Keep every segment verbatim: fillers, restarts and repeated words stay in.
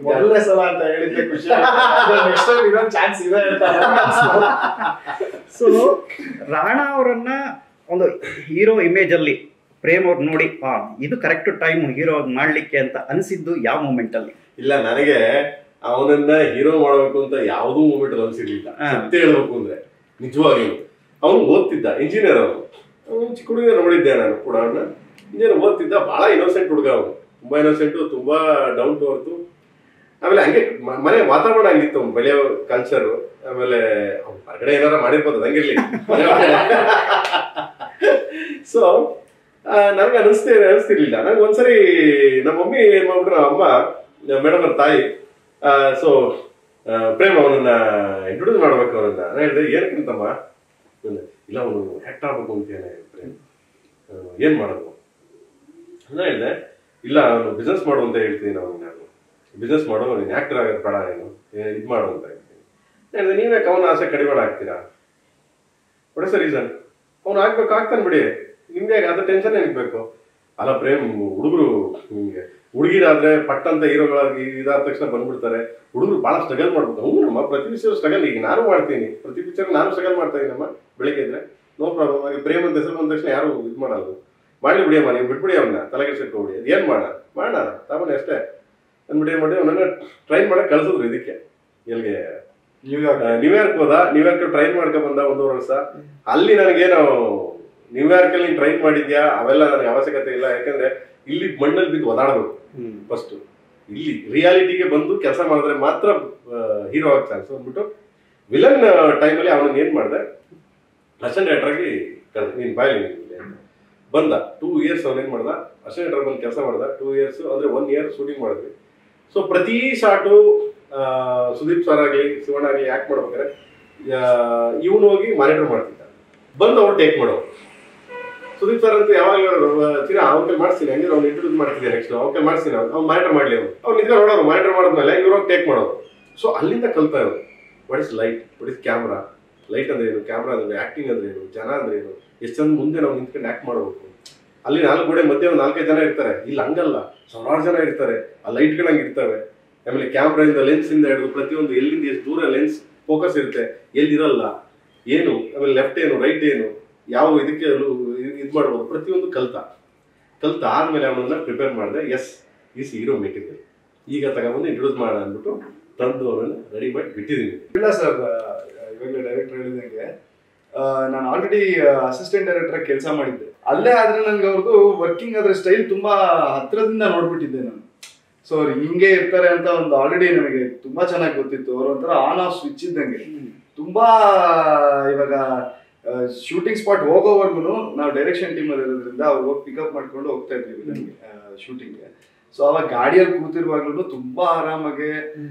ಮೊದಲನೇ ಸಲ ಅಂತ ಹೇಳಿದ್ದೆ ಖುಷಿ ನೆಕ್ಸ್ಟ್ ಟೈಮ್ ಇನ್ನೊಂದು ಚಾನ್ಸ್ ಇದೆ ಅಂತ. ಸೊ ರಾಣಾ ಅವರನ್ನ ಒಂದು ಹೀರೋ ಇಮೇಜ್ ಅಲ್ಲಿ ಪ್ರೇಮ್ ಅವ್ರು ನೋಡಿ ಹಾ ಇದು ಕರೆಕ್ಟ್ ಟೈಮ್ ಹೀರೋ ಮಾಡ್ಲಿಕ್ಕೆ ಅಂತ ಅನ್ಸಿದ್ದು ಯಾವ ಮೂಮೆಂಟ್ ಅಲ್ಲಿ? ಇಲ್ಲ, ನನಗೆ ಅವನನ್ನ ಹೀರೋ ಮಾಡ್ಬೇಕು ಅಂತ ಯಾವ್ದೂ ಮೂಮೆಂಟ್ ಅನ್ಸಿರ್ಲಿಲ್ಲ ಅಂತ ಹೇಳ್ಬೇಕು ಅಂದ್ರೆ. ನಿಜವಾಗಿಯೂ ಅವನು ಓದ್ತಿದ್ದ, ಇಂಜಿನಿಯರ್. ಅವನು ಚಿಕ್ಕ ಹುಡುಗ ನೋಡಿದ್ದೆ ನಾನು ಕೂಡ. ಅವನ್ನ ಇಂಜಿನಿಯರ್ ಓದ್ತಿದ್ದ, ಬಹಳ ಇನ್ನೋಸೆಂಟ್ ಹುಡುಗ. ಅವನು ತುಂಬಾ ಇನ್ನೋಸೆಂಟು, ತುಂಬಾ ಡೌನ್ ಟು ಅರ್ತ್. ಆಮೇಲೆ ಹಂಗೆ ಮನೆ ವಾತಾವರಣ ಹಂಗಿತ್ತು, ಅವ್ನು ಬೆಳೆಯೋ ಕಲ್ಚರ್. ಆಮೇಲೆ ಅವ್ನು ಹೊರಗಡೆ ಏನಾರ ಮಾಡಿರ್ಬೋದು, ಹಂಗಿರ್ಲಿ. ಸೊ ನನಗೆ ಅನಿಸ್ತೇ ಅನಿಸ್ತಿರ್ಲಿಲ್ಲ. ನಂಗೆ ಒಂದ್ಸರಿ ನಮ್ಮ ಮಮ್ಮಿ ಏನ್ ಮಾಡ್ಬಿಟ್ರು, ಅಮ್ಮ ಮೇಡಮ್ ಅವ್ರ ತಾಯಿ, ಸೊ ಪ್ರೇಮ್ ಅವನನ್ನ ಇಂಟ್ರೊಡ್ಯೂಸ್ ಮಾಡ್ಬೇಕು ಅವನನ್ನ. ನಾನು ಹೇಳಿದೆ ಏನಕ್ಕಿಂತಮ್ಮ, ಇಲ್ಲ ಅವನು ಆಕ್ಟರ್ ಆಗ್ಬೇಕು ಅಂತೇನೆ ಪ್ರೇಮ್, ಏನ್ ಮಾಡೋದು? ನಾನು ಹೇಳಿದೆ ಇಲ್ಲ ಅವನು ಬಿಸ್ನೆಸ್ ಮಾಡು ಅಂತ ಹೇಳ್ತೀನಿ. ನಾವು ನಾನು ಬಿಸ್ನೆಸ್ ಮಾಡೋ, ನೀನು ಆಕ್ಟರ್ ಆಗೋದು ಬೇಡ, ನೀನು ಇದು ಮಾಡು ಅಂತ ಹೇಳ್ತೀನಿ. ಹೇಳಿದೆ ನೀವ್ಯಾಕೆ ಅವನ ಆಸೆ ಕಡಿಮೆ ಆಗ್ತೀರಾ? ಒಡೆ ಸರ್ ರೀಸನ್, ಅವ್ನು ಆಗ್ಬೇಕು ಆಗ್ತಾನೆ ಬಿಡಿ, ನಿಮ್ಗೆ ಅದ ಟೆನ್ಷನ್ ಏನಕ್ಕೆ ಬೇಕು? ಅಲ್ಲ ಪ್ರೇಮ್, ಹುಡುಗರು ನಿಮ್ಗೆ ಹುಡುಗಿರಾದ್ರೆ ಪಟ್ ಅಂತ ಹೀರೋಗಳಾಗಿ ಇದಾದ ತಕ್ಷಣ ಬಂದ್ಬಿಡ್ತಾರೆ. ಹುಡುಗರು ಬಹಳ ಸ್ಟ್ರಗಲ್ ಮಾಡ್ಬೇಕು. ಹ್ಞೂ ನಮ್ಮ ಪ್ರತಿ ಪಿಕ್ಚರ್ ಸ್ಟ್ರಗಲ್, ಈಗ ನಾನು ಮಾಡ್ತೀನಿ, ಪ್ರತಿ ಪಿಕ್ಚರ್ ನಾನು ಸ್ಟ್ರಗಲ್ ಮಾಡ್ತಾ ಇದ್ದೀನಮ್ಮ. ಬೆಳಿಗ್ಗೆ ಇದ್ರೆ ನೋ ಪ್ರಾಬ್ಲಮ್. ಹಾಗೆ ಪ್ರೇಮ್ ಅಂತ ಹೆಸರು ಬಂದ ತಕ್ಷಣ ಯಾರು ಇದು ಮಾಡಲ್ಲ. ಮಾಡಿ ಬಿಡಿಯಮ್ಮ, ನೀವು ಬಿಟ್ಬಿಡಿ ಅವನ್ನ, ತಲೆಗೆ ಸಿಟ್ಕೊಬಿಡಿ, ಅದು ಏನು ಮಾಡ ಮಾಡೋಣ ಸಾಮಾನ್ಯ ಅಷ್ಟೇ ಅಂದ್ಬಿಟ್ಟು ಏನು ಮಾಡಿ ಅವನನ್ನ ಟ್ರೈನ್ ಮಾಡಕ್ಕೆ ಕಳ್ಸಿದ್ರು. ಇದಕ್ಕೆ ಎಲ್ಲಿಗೆ ನ್ಯೂಯಾರ್ಕ್ ನ್ಯೂಯಾರ್ಕ್ ಹೋದ. ನ್ಯೂಯಾರ್ಕ್ ಟ್ರೈನ್ ಮಾಡ್ಕೊ ಬಂದ ಒಂದೂವರೆ ವರ್ಷ. ಅಲ್ಲಿ ನನಗೇನು ನ್ಯೂಯಾರ್ಕ್ ಅಲ್ಲಿ ಟ್ರೈನ್ ಮಾಡಿದ್ಯಾ ಅವೆಲ್ಲ ನನಗೆ ಅವಶ್ಯಕತೆ ಇಲ್ಲ. ಯಾಕಂದ್ರೆ ಇಲ್ಲಿ ಮಣ್ಣಲ್ಲಿ ಬಿದ್ದು ಒದಾಡಬೇಕು ಫಸ್ಟ್. ಇಲ್ಲಿ ರಿಯಾಲಿಟಿಗೆ ಬಂದು ಕೆಲಸ ಮಾಡಿದ್ರೆ ಮಾತ್ರ ಹೀರೋ ಆಗ ಚಾನ್ಸ್ ಅಂದ್ಬಿಟ್ಟು ವಿಲನ್ ಟೈಮಲ್ಲಿ ಅವನನ್ನ ಏನ್ ಮಾಡಿದೆ, ಅಸಿಸ್ಟೆಂಟ್ ಡೈರೆಕ್ಟರ್ ಆಗಿ ಕರೆದ. ನೀನ್ ಬಾಯ್ಲಿ ಬಂದ. ಟೂ ಇಯರ್ಸ್ ಅವನೇನ್ ಮಾಡ್ದ, ಅಸಿಸ್ಟೆಂಟ್ ಡೈರೆಕ್ಟರ್ ಬಂದು ಕೆಲಸ ಮಾಡ್ದ. ಟೂ ಇಯರ್ಸ್ ಅಂದ್ರೆ ಒನ್ ಇಯರ್ ಶೂಟಿಂಗ್ ಮಾಡಿದ್ವಿ. ಸೊ ಪ್ರತಿ ಶಾಟು ಸುದೀಪ್ ಸರ್ ಆಗ್ಲಿ ಶಿವಣ್ಣ ಆಗ್ಲಿ ಆಕ್ಟ್ ಮಾಡ್ಬೇಕಾದ್ರೆ ಇವನು ಹೋಗಿ ಮಾನಿಟರ್ ಮಾಡ್ತಿದ್ದ, ಬಂದು ಅವ್ರು ಟೇಕ್ ಮಾಡೋರು. ಸುದೀಪ್ ಸರ್ ಅಂತೂ ಯಾವಾಗ ಚಿನ್ನ ಅವ್ನ ಕೈ ಮಾಡಿಸ್ತೀನಿ, ಹಂಗೆ ಅವ್ನು ಇಂಟ್ರೊಡ್ಯೂಸ್ ಮಾಡ್ತಿದ್ದೆ. ನೆಕ್ಸ್ಟ್ ಅವ್ನ ಕೈ ಮಾಡಿಸ್ತೀನಿ, ಅವ್ನು ಮಾನಿಟರ್ ಮಾಡ್ಲಿ. ಅವ್ನು ಅವ್ನು ನಿಂತ್ಕೊಂಡು ನೋಡೋರು, ಮಾನಿಟರ್ ಮಾಡಿದ್ಮೇಲೆ ಇವ್ರು ಟೇಕ್ ಮಾಡೋರು. ಸೊ ಅಲ್ಲಿಂದ ಕಲ್ತಾ ಇರೋದು. What is light, what is camera, light ಅಂದ್ರೆ ಏನು, ಕ್ಯಾಮ್ರಾ ಅಂದ್ರೆ ಆಕ್ಟಿಂಗ್ ಅಂದ್ರೆ ಏನು, ಜನ ಅಂದ್ರೆ ಏನು, ಎಷ್ಟು ಚಂದ ಮುಂದೆ ನಾವು ನಿಂತ್ಕೊಂಡು ಆಕ್ಟ್ ಮಾಡಬೇಕು. ಅಲ್ಲಿ ನಾಲ್ಕು ಗೋಡೆ ಮಧ್ಯೆ ಒಂದು ನಾಲ್ಕೈದು ಜನ ಇರ್ತಾರೆ, ಇಲ್ಲಿ ಹಂಗಲ್ಲ, ಸಾವಿರಾರು ಜನ ಇರ್ತಾರೆ. ಆ ಲೈಟ್ಗಳು ಹಂಗೆ ಇರ್ತವೆ. ಆಮೇಲೆ ಕ್ಯಾಮ್ರಾ ಇಂದ ಲೆನ್ಸ್ ಇಂದ ಹಿಡಿದು ಪ್ರತಿಯೊಂದು ಎಲ್ಲಿಂದ ಎಷ್ಟು ದೂರ ಲೆನ್ಸ್ ಫೋಕಸ್ ಇರುತ್ತೆ, ಎಲ್ಲಿರಲ್ಲ ಏನು, ಆಮೇಲೆ ಲೆಫ್ಟ್ ಏನು ರೈಟ್ ಏನು, ಯಾವ ಇದಕ್ಕೆ ಇದು ಮಾಡ್ಬೋದು, ಪ್ರತಿಯೊಂದು ಕಲ್ತ ಕಲ್ತ ಆದ್ಮೇಲೆ ಅವನನ್ನ ಪ್ರಿಪೇರ್ ಮಾಡಿದೆ. ಎಸ್ ಈಸ್ ಹೀರೋ ಮೆಟೀರಿಯಲ್, ಈಗ ತಗೊಂಡ್ಬಂದು ಇಂಟ್ರೊಡ್ಯೂಸ್ ಮಾಡೋಣ ಅಂದ್ಬಿಟ್ಟು ತಂದು ಅವನನ್ನ ರೆಡಿ ಮಾಡಿ ಬಿಟ್ಟಿದ್ದೀನಿ. ಇಲ್ಲ ಸರ್, ಇವಾಗಲೇ ಡೈರೆಕ್ಟರ್ ಹೇಳಿದಂಗೆ ನಾನು ಆಲ್ರೆಡಿ ಅಸಿಸ್ಟೆಂಟ್ ಡೈರೆಕ್ಟರ್ ಕೆಲಸ ಮಾಡಿದ್ದೆ ಅಲ್ಲೇ. ಆದ್ರೆ ನನ್ಗೆ ಅವ್ರದ್ದು ವರ್ಕಿಂಗ್ ಅದ್ರ ಸ್ಟೈಲ್ ತುಂಬಾ ಹತ್ರದಿಂದ ನೋಡ್ಬಿಟ್ಟಿದ್ದೆ ನಾನು. ಸೊ ಅವ್ರು ಹಿಂಗೆ ಇರ್ತಾರೆ ಅಂತ ಒಂದು ಆಲ್ರೆಡಿ ನನಗೆ ತುಂಬಾ ಚೆನ್ನಾಗಿ ಗೊತ್ತಿತ್ತು. ಅವ್ರ ಒಂಥರ ಆನ್ ಆಫ್ ಸ್ವಿಚ್ ಇದ್ದಂಗೆ. ತುಂಬಾ ಇವಾಗ ಶೂಟಿಂಗ್ ಸ್ಪಾಟ್ ಹೋಗೋವರೆಗೂ ನಾವು ಡೈರೆಕ್ಷನ್ ಟೀಮ್ ಅಲ್ಲಿ ಇರೋದ್ರಿಂದ ಅವ್ರು ಹೋಗಿ ಪಿಕಪ್ ಮಾಡ್ಕೊಂಡು ಹೋಗ್ತಾ ಇದ್ವಿ ನಮಗೆ ಶೂಟಿಂಗ್ಗೆ. ಸೊ ಅವಾಗ ಗಾಡಿಯಲ್ಲಿ ಕೂತಿರುವಾಗ್ಲೂ ತುಂಬಾ ಆರಾಮಾಗೆ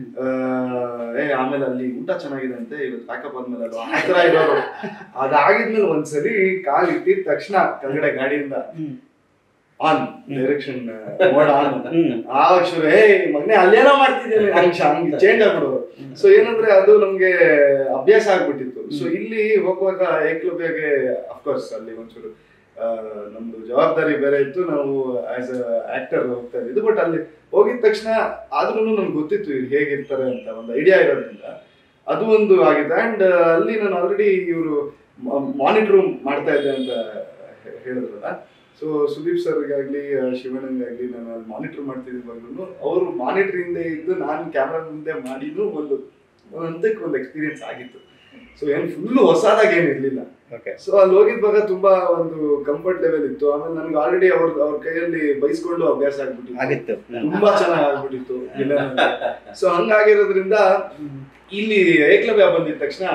ಏ ಆಮೇಲೆ ಅಲ್ಲಿ ಊಟ ಚೆನ್ನಾಗಿದೆ ಅಂತೆ, ಇವತ್ತು ಪ್ಯಾಕಪ್ ಆದ್ಮೇಲೆ ಅದು ಆ ತರ ಇರೋರು. ಅದಾಗಿದ್ಮೇಲೆ ಒಂದ್ಸರಿ ಕಾಲ್ ಇಟ್ಟಿದ ತಕ್ಷಣ ಕೆಳಗಡೆ ಗಾಡಿಯಿಂದ ಆನ್ ಡೈರೆಕ್ಷನ್ ಮೋಡ್ ಆನ್. ಆವಾಗ ಶುರು ಏ ಮಗನೆ ಅಲ್ಲೇನೋ ಮಾಡ್ತಿದ್ದೇನೆ ಹಂಗ ಹಂಗೆ ಚೇಂಜ್ ಆಗ್ಬಿಡೋರು. ಸೊ ಏನಂದ್ರೆ ಅದು ನಮ್ಗೆ ಅಭ್ಯಾಸ ಆಗ್ಬಿಟ್ಟಿತ್ತು. ಸೊ ಇಲ್ಲಿ ಹೋಗುವಾಗ ಏಕಲವ್ಯಗೆ ಅಫ್ಕೋರ್ಸ್ ಅಲ್ಲಿ ಒಂಚೂರು ನಮ್ದು ಜವಾಬ್ದಾರಿ ಬೇರೆ ಇತ್ತು, ನಾವು ಆಸ್ ಅ ಆಕ್ಟರ್ ಹೋಗ್ತಾ ಇದ್ದಿದ್ದು. ಬಟ್ ಅಲ್ಲಿ ಹೋಗಿದ ತಕ್ಷಣ ಆದ್ರೂ ನಮ್ಗೆ ಗೊತ್ತಿತ್ತು ಇವ್ರು ಹೇಗಿರ್ತಾರೆ ಅಂತ ಒಂದು ಐಡಿಯಾ ಇರೋದ್ರಿಂದ ಅದು ಒಂದು ಆಗಿದೆ. ಅಂಡ್ ಅಲ್ಲಿ ನಾನು ಆಲ್ರೆಡಿ ಇವರು ಮಾನಿಟರ್ ಮಾಡ್ತಾ ಇದ್ದೆ ಅಂತ ಹೇಳಿದ್ರಲ್ಲ. ಸೊ ಸುದೀಪ್ ಸರ್ಗಾಗ್ಲಿ ಶಿವಣ್ಣಂಗಾಗ್ಲಿ ನಾನು ಅಲ್ಲಿ ಮಾನಿಟರ್ ಮಾಡ್ತಿದ್ವಾಗ್ಲೂ ಅವರು ಮಾನಿಟರ್ ಹಿಂದೆ ಇದ್ದು ನಾನು ಕ್ಯಾಮ್ರಾ ಮುಂದೆ ಮಾಡಿನೂ ಒಂದು ಒಂದಕ್ಕೆ ಒಂದು ಎಕ್ಸ್ಪೀರಿಯನ್ಸ್ ಆಗಿತ್ತು. ಸೊ ಏನು ಫುಲ್ ಹೊಸದಾಗಿ ಏನು ಇರ್ಲಿಲ್ಲ. ಸೊ ಅಲ್ಲಿ ಹೋಗಿದ್ವಾಗ ತುಂಬಾ ಒಂದು ಕಂಫರ್ಟ್ ಲೆವೆಲ್ ಇತ್ತು. ಆಮೇಲೆ ನನ್ಗೆ ಆಲ್ರೆಡಿ ಅವ್ರ ಅವ್ರ ಕೈಯಲ್ಲಿ ಬೈಸ್ಕೊಂಡು ಅಭ್ಯಾಸ ಆಗ್ಬಿಟ್ಟಿತ್ತು, ತುಂಬಾ ಚೆನ್ನಾಗಿ ಆಗ್ಬಿಟ್ಟಿತ್ತು. ಸೊ ಹಂಗಾಗಿರೋದ್ರಿಂದ ಇಲ್ಲಿ ಏಕಲವ್ಯ ಬಂದಿದ ತಕ್ಷಣ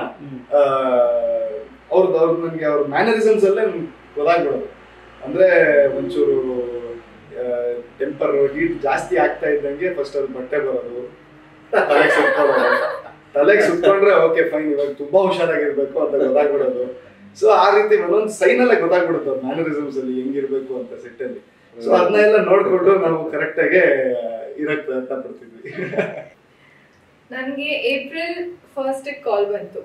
ಅವ್ರದ್ದು ಅವ್ರದ್ದು ನನಗೆ ಅವ್ರ ಮ್ಯಾನರಿಸಮ್ಸ್ ಅಲ್ಲೇ ಗೊತ್ತಾಗ್ಬಿಡೋದು. ಅಂದ್ರೆ ಒಂಚೂರು ಟೆಂಪರ್ ಹೀಟ್ ಜಾಸ್ತಿ ಆಗ್ತಾ ಇದ್ದಂಗೆ ಫಸ್ಟ್ ಅದು ಬಟ್ಟೆ ಬರೋದು, ತಲೆಗೆ ಸುತ್ಕೊಳ್ಳೋದು. ತಲೆಗೆ ಸುತ್ಕೊಂಡ್ರೆ ಓಕೆ ಫೈನ್, ಇವಾಗ ತುಂಬಾ ಹುಷಾರಾಗಿರ್ಬೇಕು ಅಂತ ಗೊತ್ತಾಗ್ಬಿಡೋದು. ಸೊ ಆ ರೀತಿ ಒಂದೊಂದು ಸೈನ್ ಅಲ್ಲೇ ಗೊತ್ತಾಗ್ಬಿಡುತ್ತೆ ಅವ್ರ ಮ್ಯಾನರಿಸಮ್ಸ್ ಅಲ್ಲಿ ಹೆಂಗಿರ್ಬೇಕು ಅಂತ ಸೆಟ್ ಅಲ್ಲಿ. ಸೊ ಅದನ್ನೆಲ್ಲ ನೋಡ್ಕೊಂಡು ನಾವು ಕರೆಕ್ಟ್ ಆಗಿ ಇರಕ್ ಪ್ರಯತ್ನ ಪಡ್ತಿದ್ವಿ. ನನ್ಗೆ ಏಪ್ರಿಲ್ ಫಸ್ಟ್ ಕಾಲ್ ಬಂತು,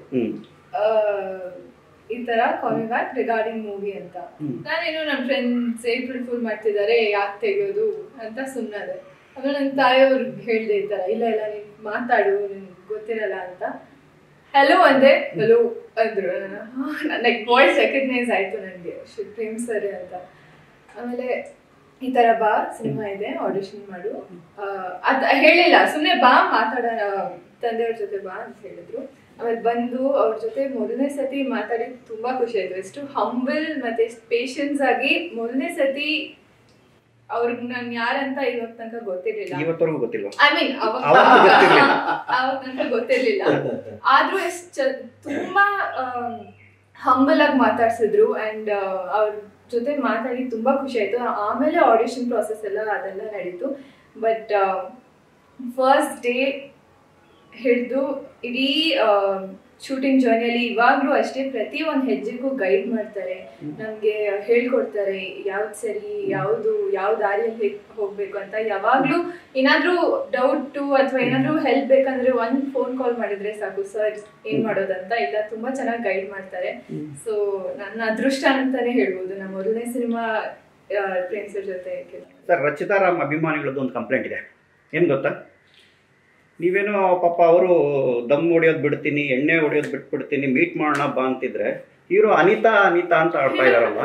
ಈ ತರ ಕಾಲಿಂಗ್ ಬ್ಯಾಕ್ ರಿಗಾರ್ಡಿಂಗ್ ಮೂವಿ ಅಂತ. ನಾನೇನು ನಮ್ಮ ಫ್ರೆಂಡ್ಸ್ ಏಪ್ರಿಲ್ ಫುಲ್ ಮಾಡ್ತಿದ್ದಾರೆ ಯಾಕೆ ತೆಗೆಯೋದು ಅಂತ ಸುಮ್ಮನೆ. ಆಮೇಲೆ ನನ್ನ ತಾಯಿಯವ್ರಿಗೆ ಹೇಳ್ದೆ ಈ ಥರ ಇಲ್ಲ ಇಲ್ಲ ನೀನು ಮಾತಾಡು ನಿನ್ಗೆ ಗೊತ್ತಿರಲ್ಲ ಅಂತ ಹೆಲೋ ಅಂದೆ ಹೆಲೋ ಅಂದರು ನನ್ನ ವಾಯ್ಸ್ ರೆಕಗ್ನೈಸ್ ಆಯಿತು ನನಗೆ ಪ್ರೇಮ್ ಸರ್ ಅಂತ. ಆಮೇಲೆ ಈ ಥರ ಬಾ ಸಿನಿಮಾ ಇದೆ ಆಡಿಷನ್ ಮಾಡು ಅದು ಹೇಳಿಲ್ಲ, ಸುಮ್ಮನೆ ಬಾ ಮಾತಾಡೋಣ ತಂದೆಯವ್ರ ಜೊತೆ ಬಾ ಅಂತ ಹೇಳಿದ್ರು. ಆಮೇಲೆ ಬಂದು ಅವ್ರ ಜೊತೆ ಮೊದಲನೇ ಸತಿ ಮಾತಾಡಿ ತುಂಬಾ ಖುಷಿ ಆಯ್ತು. ಎಷ್ಟು ಹಂಬಲ್ ಮತ್ತೆ ಎಷ್ಟು ಪೇಷನ್ಸ್ ಆಗಿ ಮೊದಲನೇ ಸತಿ ಅವ್ರಿಗೆ ನಾನು ಯಾರಂತ ಇವಾಗ ತನಕ ಗೊತ್ತಿರ್ಲಿಲ್ಲ, ಇವತ್ತವರೆಗೂ ಗೊತ್ತಿಲ್ಲ. ಐ ಮೀನ್ ಅವಾಗ ಅವಾಗ ತನಕ ಗೊತ್ತಿರ್ಲಿಲ್ಲ, ಆದ್ರೂ ಎಷ್ಟು ತುಂಬಾ ಹಂಬಲ್ ಆಗಿ ಮಾತಾಡ್ಸಿದ್ರು ಅಂಡ್ ಅವ್ರ ಜೊತೆ ಮಾತಾಡಿ ತುಂಬಾ ಖುಷಿ ಆಯ್ತು. ಆಮೇಲೆ ಆಡಿಷನ್ ಪ್ರಾಸೆಸ್ ಎಲ್ಲ ಅದೆಲ್ಲ ನಡೀತು. ಬಟ್ ಫಸ್ಟ್ ಡೇ ಹಿಡಿದು ಇಡೀ ಶೂಟಿಂಗ್ ಜರ್ನಿಯಲ್ಲಿ ಇವಾಗಲೂ ಅಷ್ಟೇ ಪ್ರತಿ ಒಂದು ಹೆಜ್ಜೆಗೂ ಗೈಡ್ ಮಾಡ್ತಾರೆ, ನಮಗೆ ಹೇಳ್ಕೊಡ್ತಾರೆ ಯಾವ್ದು ಸರಿ ಯಾವುದು ಯಾವ ದಾರಿಯಲ್ಲಿ ಹೇಗೆ ಹೋಗ್ಬೇಕು ಅಂತ. ಯಾವಾಗಲೂ ಏನಾದರೂ ಡೌಟು ಅಥವಾ ಏನಾದರೂ ಹೆಲ್ಪ್ ಬೇಕಂದ್ರೆ ಒಂದು ಫೋನ್ ಕಾಲ್ ಮಾಡಿದ್ರೆ ಸಾಕು, ಸರ್ ಏನು ಮಾಡೋದಂತ. ಇಲ್ಲ ತುಂಬ ಚೆನ್ನಾಗಿ ಗೈಡ್ ಮಾಡ್ತಾರೆ. ಸೊ ನನ್ನ ಅದೃಷ್ಟ ಅಂತಾನೆ ಹೇಳ್ಬೋದು ನಮ್ಮ ಮೊದಲನೇ ಸಿನಿಮಾ ಫ್ರೆಂಡ್ಸರ ಜೊತೆ. ಸರ್, ರಚಿತಾ ರಾಮ್ ಅಭಿಮಾನಿಗಳದ್ದು ಒಂದು ಕಂಪ್ಲೇಂಟ್ ಇದೆ, ಏನು ಗೊತ್ತಾ? ನೀವೇನೋ ಪಾಪ ಅವರು ದಮ್ ಹೊಡಿಯೋದು ಬಿಡ್ತೀನಿ, ಎಣ್ಣೆ ಹೊಡಿಯೋದು ಬಿಟ್ಬಿಡ್ತೀನಿ, ಮೀಟ್ ಮಾಡೋಣ ಬಾ ಅಂತಿದ್ರೆ ಹೀರೋ ಅನಿತಾ ಅನಿತಾ ಅಂತ ಆಡ್ತಾ ಇದಾರಲ್ಲ.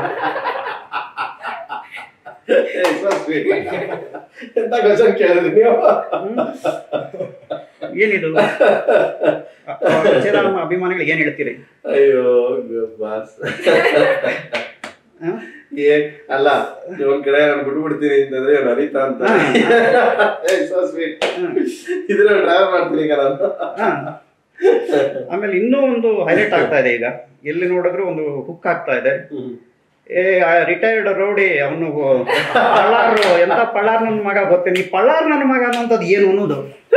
ಏನಿದು ರಚಿತಾ ರಾಮ್ ಅಭಿಮಾನಿಗಳು ಏನ್ ಹೇಳ್ತೀರಿ? ಅಯ್ಯೋ ಬಾಸ್, ಏನ್ ಅಲ್ಲ ಒಂದ್ ಕಡೆ ನಾನು ಬಿಟ್ಟು ಬಿಡ್ತೀನಿ ಅಂತಂದ್ರೆ ಅನಿತಾ ಅಂತ ಇದ್ರ ಡ್ರೈವ್ ಮಾಡ್ತೀನಿ ಈಗ ನಾನು. ಆಮೇಲೆ ಇನ್ನೂ ಒಂದು ಹೈಲೈಟ್ ಆಗ್ತಾ ಇದೆ, ಈಗ ಎಲ್ಲಿ ನೋಡಿದ್ರು ಒಂದು ಹುಕ್ ಆಗ್ತಾ ಇದೆ. ಏ ರಿಟೈರ್ಡ್ ರೌಡಿ ಅವನು ಪಳ್ಳಾರು, ಎಂತ ಪಳ್ಳಾರ್ ನನ್ನ ಮಗ ಗೊತ್ತೇ, ನೀ ಪಳ್ಳಾರ್ ನನ್ನ ಮಗ ಅನ್ನೋಂಥದ್ದು ಏನು ಅನ್ನೋದು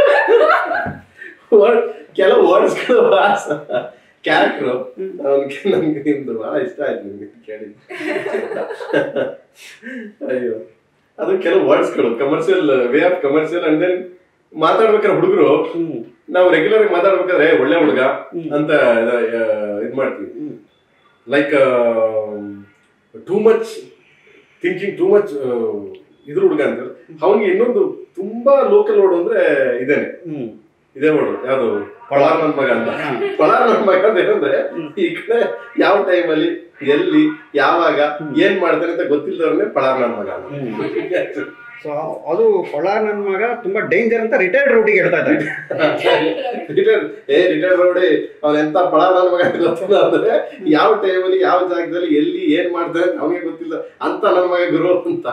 ಕೆಲವು ವರ್ಡ್ಸ್ಗಳು ಬಾಸ್ ಕ್ಯಾರೆಕ್ಟ್ರು ಅವನಿಗೆ ನಮ್ಗೆ ನಿಮ್ದು ಬಹಳ ಇಷ್ಟ ಆಯ್ತು ನಿಮ್ಗೆ ಕೇಳಿ. ಅಯ್ಯೋ, ಅದು ಕೆಲವು ವರ್ಡ್ಸ್ಗಳು commercial way of commercial and then ಮಾತಾಡ್ಬೇಕಾದ್ರೆ ಹುಡುಗರು ನಾವು ರೆಗ್ಯುಲರ್ ಆಗಿ ಮಾತಾಡ್ಬೇಕಾದ್ರೆ ಒಳ್ಳೆ ಹುಡುಗ ಅಂತ ಇದ್ ಮಾಡ್ತೀವಿ. Like too much thinking, too much ಇದ್ರ ಹುಡುಗ ಅಂತ. ಅವನಿಗೆ ಇನ್ನೊಂದು ತುಂಬಾ ಲೋಕಲ್ ವರ್ಡ್ ಅಂದ್ರೆ ಇದೇನೆ, ಇದೇ ವರ್ಡ್ ಯಾವ್ದು ಪಳಾರ್ ನನ್ ಮಗ ಅಂತ. ಪಳಾರ್ ನನ್ ಮಗ ಅಂತ ಏನಂದ್ರೆ ಈ ಕಡೆ ಯಾವ ಟೈಮಲ್ಲಿ ಎಲ್ಲಿ ಯಾವಾಗ ಏನ್ ಮಾಡ್ತಾನೆ ಅಂತ ಗೊತ್ತಿಲ್ಲದವ್ರನ್ನೇ ಪಳಾರ್ ನನ್ ಮಗ ಅಂತ. ಸೊ ಅದು ಪಳಾರ್ ನನ್ ಮಗ ತುಂಬಾ ಡೇಂಜರ್ ಅಂತ ರಿಟೈರ್ಡ್ ರೌಡಿಗೆ ಹೇಳ್ತಾ ಇದ್ದಾರೆ. ರಿಟೈರ್ಡ್ ಏ ರಿಟೈರ್ಡ್ ರೌಡಿ ಅವ್ನ ಎಂತ ಪಳಾರ್ ನನ್ ಮಗ ಗೊತ್ತಿಲ್ಲ ಅಂದ್ರೆ ಯಾವ ಟೈಮಲ್ಲಿ ಯಾವ ಜಾಗದಲ್ಲಿ ಎಲ್ಲಿ ಏನ್ ಮಾಡ್ತಾನೆ ಅವನಿಗೆ ಗೊತ್ತಿಲ್ಲ ಅಂತ ನನ್ ಮಗ ಗುರು ಅಂತ.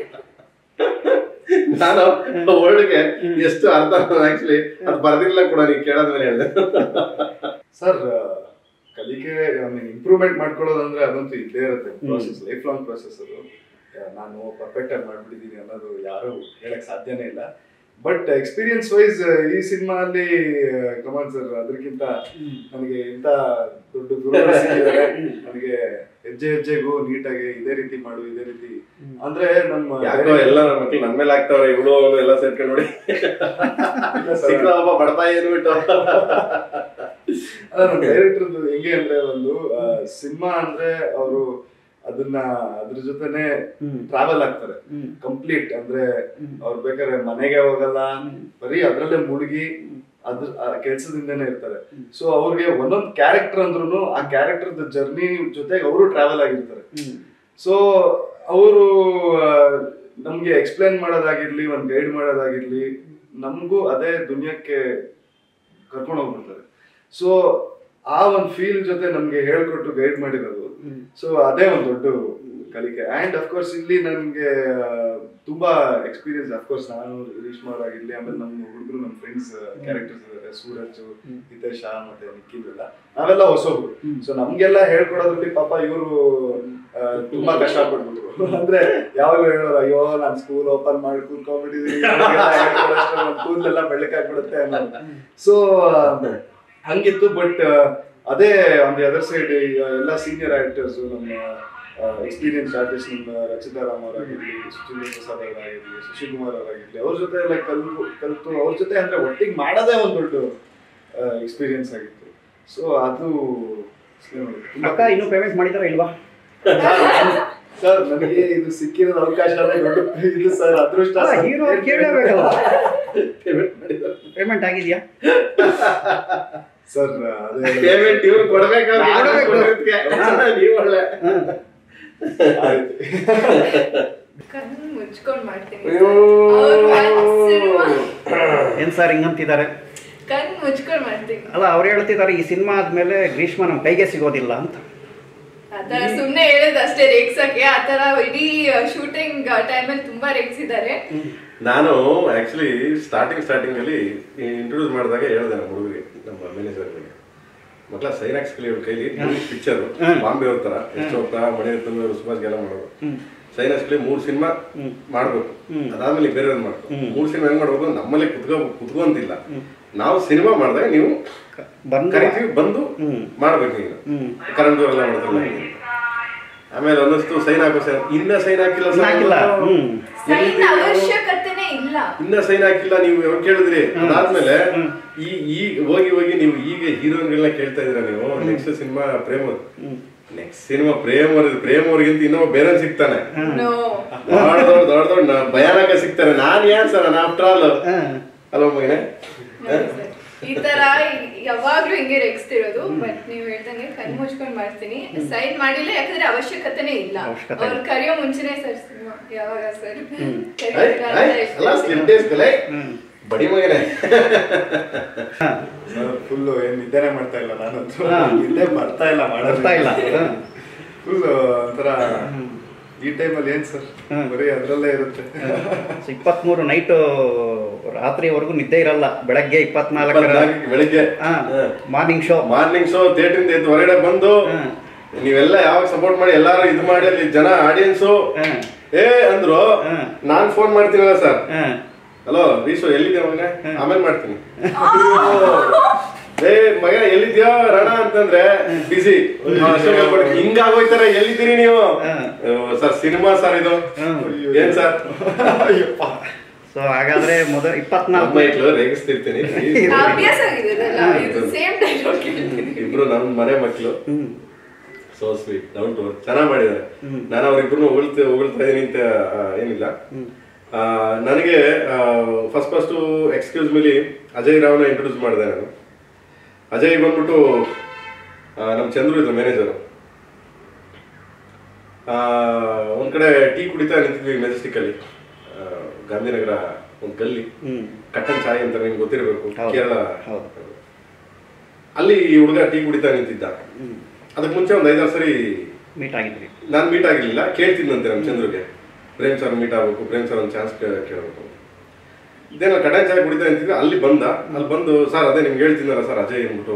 ನಾನು ವರ್ಡ್ಗೆ ಎಷ್ಟು ಅರ್ಥ ಆಕ್ಚುಲಿ ಅದು ಬರ್ದಿಲ್ಲ ಕೂಡ ನೀವು ಕೇಳೋದ್ಮೇಲೆ ಹೇಳಿದೆ. ಸರ್, ಕಲಿಕೆ ಇಂಪ್ರೂವ್ಮೆಂಟ್ ಮಾಡ್ಕೊಳ್ಳೋದಂದ್ರೆ ಅದಂತೂ ಇದ್ದೇ ಇರುತ್ತೆ, ಪ್ರೋಸೆಸ್, ಲೈಫ್ ಲಾಂಗ್ ಪ್ರೋಸೆಸ್. ಅದು ನಾನು ಪರ್ಫೆಕ್ಟ್ ಆಗಿ ಮಾಡ್ಬಿಟ್ಟಿದ್ದೀನಿ ಅನ್ನೋದು ಯಾರು ಹೇಳಕ್ ಸಾಧ್ಯನೇ ಇಲ್ಲ. ಬಟ್ ಎಕ್ಸ್ಪೀರಿಯನ್ಸ್ ವೈಸ್ ಈ ಸಿನಿಮಾ ಅಲ್ಲಿ ಕಮಲ್ ಸರ್ ಅದಕ್ಕಿಂತ ನನಗೆ ಇಂತ ದೊಡ್ಡ ಗುರುಗಳು ಸಿಕ್ಕಿದ್ದಾರೆ. ನನಗೆ ಹೆಜ್ಜೆ ಹೆಜ್ಜೆಗೂ ನೀಟಾಗಿ ಇದೇ ರೀತಿ ಮಾಡು, ಇದೇ ರೀತಿ ಅಂದ್ರೆ ನಮ್ಮ ಯಾಕೋ ಎಲ್ಲ ನನ್ನ ಮಕ್ಳು ನನ್ ಮೇಲೆ ಆಗ್ತಾವ್ರೆ, ಇವಳು ಅವನು ಎಲ್ಲ ಸೇರ್ಕೊಂಡು ನೋಡಿ ಸಿಕ್ಕಪ್ಪ ಬಡತಾ ಏನು ಬಿಟ್ಟು. ಡೈರೆಕ್ಟರ್ದು ಹೆಂಗೆ ಅಂದ್ರೆ ಒಂದು ಸಿನಿಮಾ ಅಂದ್ರೆ ಅವರು ಅದನ್ನ ಅದ್ರ ಜೊತೆನೆ ಟ್ರಾವೆಲ್ ಆಗ್ತಾರೆ ಕಂಪ್ಲೀಟ್. ಅಂದ್ರೆ ಅವ್ರು ಬೇಕಾದ್ರೆ ಮನೆಗೆ ಹೋಗಲ್ಲ, ಬರೀ ಅದ್ರಲ್ಲೇ ಮುಳುಗಿ ಅದ್ರ ಕೆಲ್ಸದಿಂದನೇ ಇರ್ತಾರೆ. ಸೊ ಅವ್ರಿಗೆ ಒಂದೊಂದು ಕ್ಯಾರೆಕ್ಟರ್ ಅಂದ್ರೂ ಆ ಕ್ಯಾರೆಕ್ಟರ್ ಜರ್ನಿ ಜೊತೆಗೆ ಅವರು ಟ್ರಾವೆಲ್ ಆಗಿರ್ತಾರೆ. ಸೊ ಅವರು ನಮ್ಗೆ ಎಕ್ಸ್ಪ್ಲೇನ್ ಮಾಡೋದಾಗಿರ್ಲಿ, ಒಂದ್ ಗೈಡ್ ಮಾಡೋದಾಗಿರ್ಲಿ, ನಮಗೂ ಅದೇ ದುನಿಯಕ್ಕೆ ಕರ್ಕೊಂಡು ಹೋಗ್ಬಿಡ್ತಾರೆ. ಸೊ ಆ ಒಂದು ಫೀಲ್ ಜೊತೆ ನಮ್ಗೆ ಹೇಳ್ಕೊಟ್ಟು ಗೈಡ್ ಮಾಡಿರೋದು. ಸೊ ಅದೇ ಒಂದು ದೊಡ್ಡ ಕಲಿಕೆ. ಅಂಡ್ ಅಫ್ಕೋರ್ಸ್ ಇಲ್ಲಿ ನನ್ಗೆ ತುಂಬಾ ಎಕ್ಸ್ಪೀರಿಯನ್ಸ್. ಅಫ್ಕೋರ್ಸ್ ನಾನು ರೇಷ್ಮಾ ಆಗಿರ್ಲಿ, ಆಮೇಲೆ ನಮ್ಮ ಹುಡುಗರು, ನಮ್ಮ ಫ್ರೆಂಡ್ಸ್ ಕ್ಯಾರೆಕ್ಟರ್ಸ್ ಇದಾರೆ, ಸೂರಜ್, ಹಿತೇಶ ಮತ್ತೆ ನಿಖಿಲ್, ನಾವೆಲ್ಲ ಹೊಸಬ್ರು. ಸೊ ನಮ್ಗೆಲ್ಲ ಹೇಳ್ಕೊಡೋದ್ರಲ್ಲಿ ಪಾಪ ಇವರು ತುಂಬಾ ಕಷ್ಟ ಪಡ್ಬಿಟ್ರು. ಅಂದ್ರೆ ಯಾವಾಗಲೂ ಹೇಳೋರು, ಅಯ್ಯೋ ನಾನ್ ಸ್ಕೂಲ್ ಓಪನ್ ಮಾಡಿ ಕೂತ್ಕೊಂಡ್ಬಿಟ್ಟಿದೀನಿ, ಕೂದಲೆಲ್ಲ ಬೆಳಕಾಗ್ಬಿಡುತ್ತೆ ಅನ್ನೋದು. ಸೊ ಹಂಗಿತ್ತು. ಬಟ್ ಅದೇ ಆನ್ ದಿ ಅದರ್ ಸೈಡ್ ಎಲ್ಲ ಸೀನಿಯರ್ ಆಕ್ಟರ್ಸ್, ನಮ್ಮ ಎಕ್ಸ್ಪೀರಿಯನ್ಸ್ ಆರ್ಟಿಸ್ಟ್, ನಮ್ಮ ರಚಿತಾ ರಾಮ್ ಅವರಾಗಿರ್ಲಿ, ಸುಚೇಂದ್ರ ಪ್ರಸಾದ್ ಅವರಾಗಿರ್ಲಿ, ಶಶಿಕುಮಾರ್ ಅವರಾಗಿರ್ಲಿ, ಅವ್ರ ಜೊತೆ ಎಲ್ಲ ಕಲ್ತು ಕಲ್ತು ಅವ್ರ ಜೊತೆ ಅಂದ್ರೆ ಒಟ್ಟಿಗೆ ಮಾಡೋದೇ ಒಂದು ದೊಡ್ಡ ಎಕ್ಸ್ಪೀರಿಯನ್ಸ್ ಆಗಿತ್ತು. ಸೊ ಅದು ಅಕ್ಕ ಇನ್ನೂ ಪೇಮೆಂಟ್ ಮಾಡಿದಾರ ಇಲ್ವಾ? ಸರ್ ನನಗೆ ಇದು ಸಿಕ್ಕಿರೋ ಅವಕಾಶ ಇದು ಸರ್ ಅದೃಷ್ಟ. ಹೀರೋ ಕೇಳಬೇಕಲ್ಲ, ಪೇಮೆಂಟ್ ಆಗಿದೆಯಾ ಸರ್? ಪೇಮೆಂಟ್ ಇವ್ರು ಕೊಡ್ಬೇಕಾದ್ರೆ ನೀವು ಒಳ್ಳೆ ಕಣ್ಣು ಮುಚ್ಕೊಂಡ್ ಮಾಡ್ತೀನಿ. ಏನ್ ಸರ್ ಹಿಂಗಂತಿದ್ದಾರೆ? ಕಣ್ಣು ಮುಚ್ಕೊಂಡ್ ಮಾಡ್ತೀನಿ. ಅಲ್ಲ, ಅವ್ರು ಹೇಳ್ತಿದ್ದಾರೆ ಈ ಸಿನಿಮಾ ಆದ್ಮೇಲೆ ಗ್ರೀಷ್ಮ ನಮ್ ಕೈಗೆ ಸಿಗೋದಿಲ್ಲ ಅಂತ. ಆತರ ಸುಮ್ನೆ ಹೇಳೋದು ಅಷ್ಟೇ ರೇಗ್ಸಕ್ಕೆ. ಆತರ ಇಡೀ ಶೂಟಿಂಗ್ ಟೈಮಲ್ಲಿ ತುಂಬಾ ರೇಗ್ಸಿದ್ದಾರೆ. ನಾನು ಆಕ್ಚುಲಿ ಸ್ಟಾರ್ಟಿಂಗ್ ಸ್ಟಾರ್ಟಿಂಗ್ ಅಲ್ಲಿ ಇಂಟ್ರೊಡ್ಯೂಸ್ ಮಾಡಿದಾಗ ಹೇಳಿದೆ ನಮ್ಮ ಹುಡುಗರಿಗೆ, ನಮ್ಮ ಮ್ಯಾನೇಜರ್ಗೆ, ಮಕ್ಕಳ ಸೈನಾಕ್ಸ್ ಕಲಿ ಅವ್ರ ಕೈಲಿ ಪಿಕ್ಚರ್ ಬಾಂಬೆ ಅವ್ರ ತರ ಎಷ್ಟು ಹೋಗ್ತಾ ಮನೆ ಸುಭಾಷ್ಗೆಲ್ಲ ಮಾಡೋದು. ಸೈನಾಕ್ಸ್ ಕಲಿ ಮೂರ್ ಸಿನಿಮಾ ಮಾಡ್ಬೇಕು, ಅದಾದ್ಮೇಲೆ ಬೇರೆಯವ್ರು ಮಾಡ್ಬೇಕು. ಮೂರ್ ಸಿನಿಮಾ ಹೆಂಗ್ ಮಾಡ್ಬೇಕು, ನಮ್ಮಲ್ಲಿ ಕುತ್ಕೋ ಕುತ್ಕೊಂತಿಲ್ಲ ನಾವು ಸಿನಿಮಾ ಮಾಡಿದಾಗ ನೀವು ಕರಿತೀವಿ ಬಂದು ಮಾಡ್ಬೇಕು. ಈಗ ಕರೆಂಟ್ ಎಲ್ಲ ಮಾಡ್ತಿಲ್ಲ. ಆಮೇಲೆ ಅನ್ನಿಸ್ತು ಸೈನ್ ಹಾಕೋ ಸೈನ್ ಇನ್ನ ಸೈನ್ ಹಾಕಿಲ್ಲ ಇನ್ನ ಸೈನ್ ಹಾಕಿಲ್ಲ ನೀವು ಯಾವಾಗ ಕೇಳಿದ್ರಿ. ಅದಾದ್ಮೇಲೆ ಈ ಈಗ ಹೋಗಿ ಹೋಗಿ ನೀವು ಈಗ ಹೀರೋಯಿನ್ಗಳನ್ನ ಕೇಳ್ತಾ ಇದೀರ ನೀವು. Next cinema Prem, next cinema Prem ಅವ್ರ ಪ್ರೇಮ್ ಅವ್ರಿಗಿಂತ ಇನ್ನೊಬ್ಬ ಬೇರೆ ಸಿಗ್ತಾನೆ, ದೊಡ್ಡ ದೊಡ್ಡ ದೊಡ್ಡ ದೊಡ್ಡ ಭಯಾನಕ ಸಿಗ್ತಾರೆ. ನಾನ್ ಯಾನ್ ಸರ್ ಆಫ್ಟರ್ ಆಲ್ ಅಲ್ವ ಮಗನೇ? ಈ ತರ ಯಾವಾಗ್ಲೂ ಹಿಂಗೆ ರೆಕ್ಸ್ತಿರೋದು. ಬಟ್ ನೀವ್ ಹೇಳ್ದಂಗೆ ಕಣ್ ಮುಚ್ಕೊಂಡ್ ಮಾಡ್ತೀನಿ. ಸೈನ್ ಮಾಡಿಲ್ಲ ಯಾಕಂದ್ರೆ ಅವಶ್ಯಕತೆನೇ ಇಲ್ಲ. ಅವ್ರು ಕರೆಯೋ ಮುಂಚೆನೆ ಸರ್ ಸಿನಿಮಾ ಯಾವಾಗ ಸರ್ ಬಡಿ ಮಗನೇ ಫುಲ್ ಏನ್ ನಿದ್ದೆನೆ ಮಾಡ್ತಾ ಇಲ್ಲ. ನಾನಂತೂ ನಿದ್ದೆ ಬರ್ತಾ ಇಲ್ಲ, ಮಾಡ್ತಾ ಇಲ್ಲ. ಫುಲ್ ಒಂಥರ ಈ ಟೈಮಲ್ಲಿ ಏನ್ ಸರ್ ಬರೀ ಅದ್ರಲ್ಲೇ ಇರುತ್ತೆ. ಇಪ್ಪತ್ಮೂರು ನೈಟ್ ರಾತ್ರಿವರೆಗೂ ನಿದ್ದೆ ಇರಲ್ಲ. ಬೆಳಗ್ಗೆ ಇಪ್ಪತ್ನಾಲ್ಕರ ಬೆಳಿಗ್ಗೆ morning show morning show theatre ಎದ್ದು ಹೊರಗಡೆ ಬಂದು ನೀವೆಲ್ಲ ಯಾವಾಗ ಸಪೋರ್ಟ್ ಮಾಡಿ ಎಲ್ಲಾರು ಇದು ಮಾಡಿ ಅಲ್ಲಿ ಜನ ಆಡಿಯನ್ಸು ಏ ಅಂದ್ರು, ನಾನ್ ಫೋನ್ ಮಾಡ್ತೀನಲ್ಲ ಸರ್, ಹಲೋ ವೀಸು ಎಲ್ಲಿದ್ಯಾ ಮಗನೇ, ಆಮೇಲೆ ಮಾಡ್ತೀನಿ. ಏ ಮಗ ಎಲ್ಲಿದ್ಯಾ ರಣ ಅಂತಂದ್ರೆ ಬಿಸಿ ಹಿಂಗಾಗೋಯ್ತಾರ. ಎಲ್ಲಿದ್ದೀರಿ ನೀವು? ಸರ್ ಸಿನಿಮಾ ಸರ್ ಇದು. ಏನ್ ಸರ್? ಸೊ ಹಾಗಾದ್ರೆ ಮೊದಲು ಇಪ್ಪತ್ನಾಲ್ಕು ಮೈಕ್ಳು ರೇಗಿಸ್ತಿರ್ತೀನಿ. ಇಬ್ರು ನಮ್ ಮನೆ ಮಕ್ಳು so sweet down to earth ಚೆನ್ನಾಗ್ ಮಾಡಿದ್ದಾರೆ. ನಾನು ಅವ್ರಿಬ್ರು ಹೊಗಳ್ತಾ ಹೊಗಳ್ತಾ ಇದೀನಿ ಅಂತ ಏನಿಲ್ಲ. ನನಗೆ ಫಸ್ಟ್ ಫಸ್ಟ್ ಎಕ್ಸ್ಕ್ಯೂಸ್ ಮೇಲೆ ಅಜಯ್ ರಾವ್ನ ಇಂಟ್ರೊಡ್ಯೂಸ್ ಮಾಡಿದೆ ನಾನು. ಅಜಯ್ ಬಂದ್ಬಿಟ್ಟು ನಮ್ಮ ಚಂದ್ರು ಇದ್ರು ಮ್ಯಾನೇಜರು. ಒಂದ್ ಕಡೆ ಟೀ ಕುಡಿತಾ ನಿಂತಿದ್ವಿ ಮೆಜೆಸ್ಟಿಕ್ ಅಲ್ಲಿ, ಗಾಂಧಿನಗರ ಒಂದ್ ಗಲ್ಲಿ, ಕಟ್ಟನ್ ಚಾಯ್ ಅಂತ ನಿಮ್ಗೆ ಗೊತ್ತಿರಬೇಕು, ಕೇರಳ. ಅಲ್ಲಿ ಹುಡುಗ ಟೀ ಕುಡಿತಾ ನಿಂತಿದ್ದ. ಅದಕ್ಕೆ ಮುಂಚೆ ಒಂದ್ ಐದಾರು ಸರಿ ಮೀಟ್ ಆಗಿದ್ರಿ. ನಾನ್ ಮೀಟ್ ಆಗಿರ್ಲಿಲ್ಲ, ಕೇಳ್ತಿದ್ದಂತೆ ನಮ್ಮ ಚಂದ್ರುಗೆ, ಪ್ರೇಮ್ ಸರ್ ಮೀಟ್ ಆಗ್ಬೇಕು, ಪ್ರೇಮ್ ಸರ್ ಒಂದು ಚಾನ್ಸ್ ಕೇಳಬೇಕು. ಇದೇನ ಕಟಾನ್ ಚಾಯ್ ಕುಡಿತಾ ನಿಂತಿದ್ವಿ. ಅಲ್ಲಿ ಬಂದ, ಅಲ್ಲಿ ಬಂದು ಸರ್ ಅದೇ ನಿಮ್ಗೆ ಹೇಳ್ತಿದ್ದಾರ ಸರ್ ಅಜಯ್ ಅಂದ್ಬಿಟ್ಟು.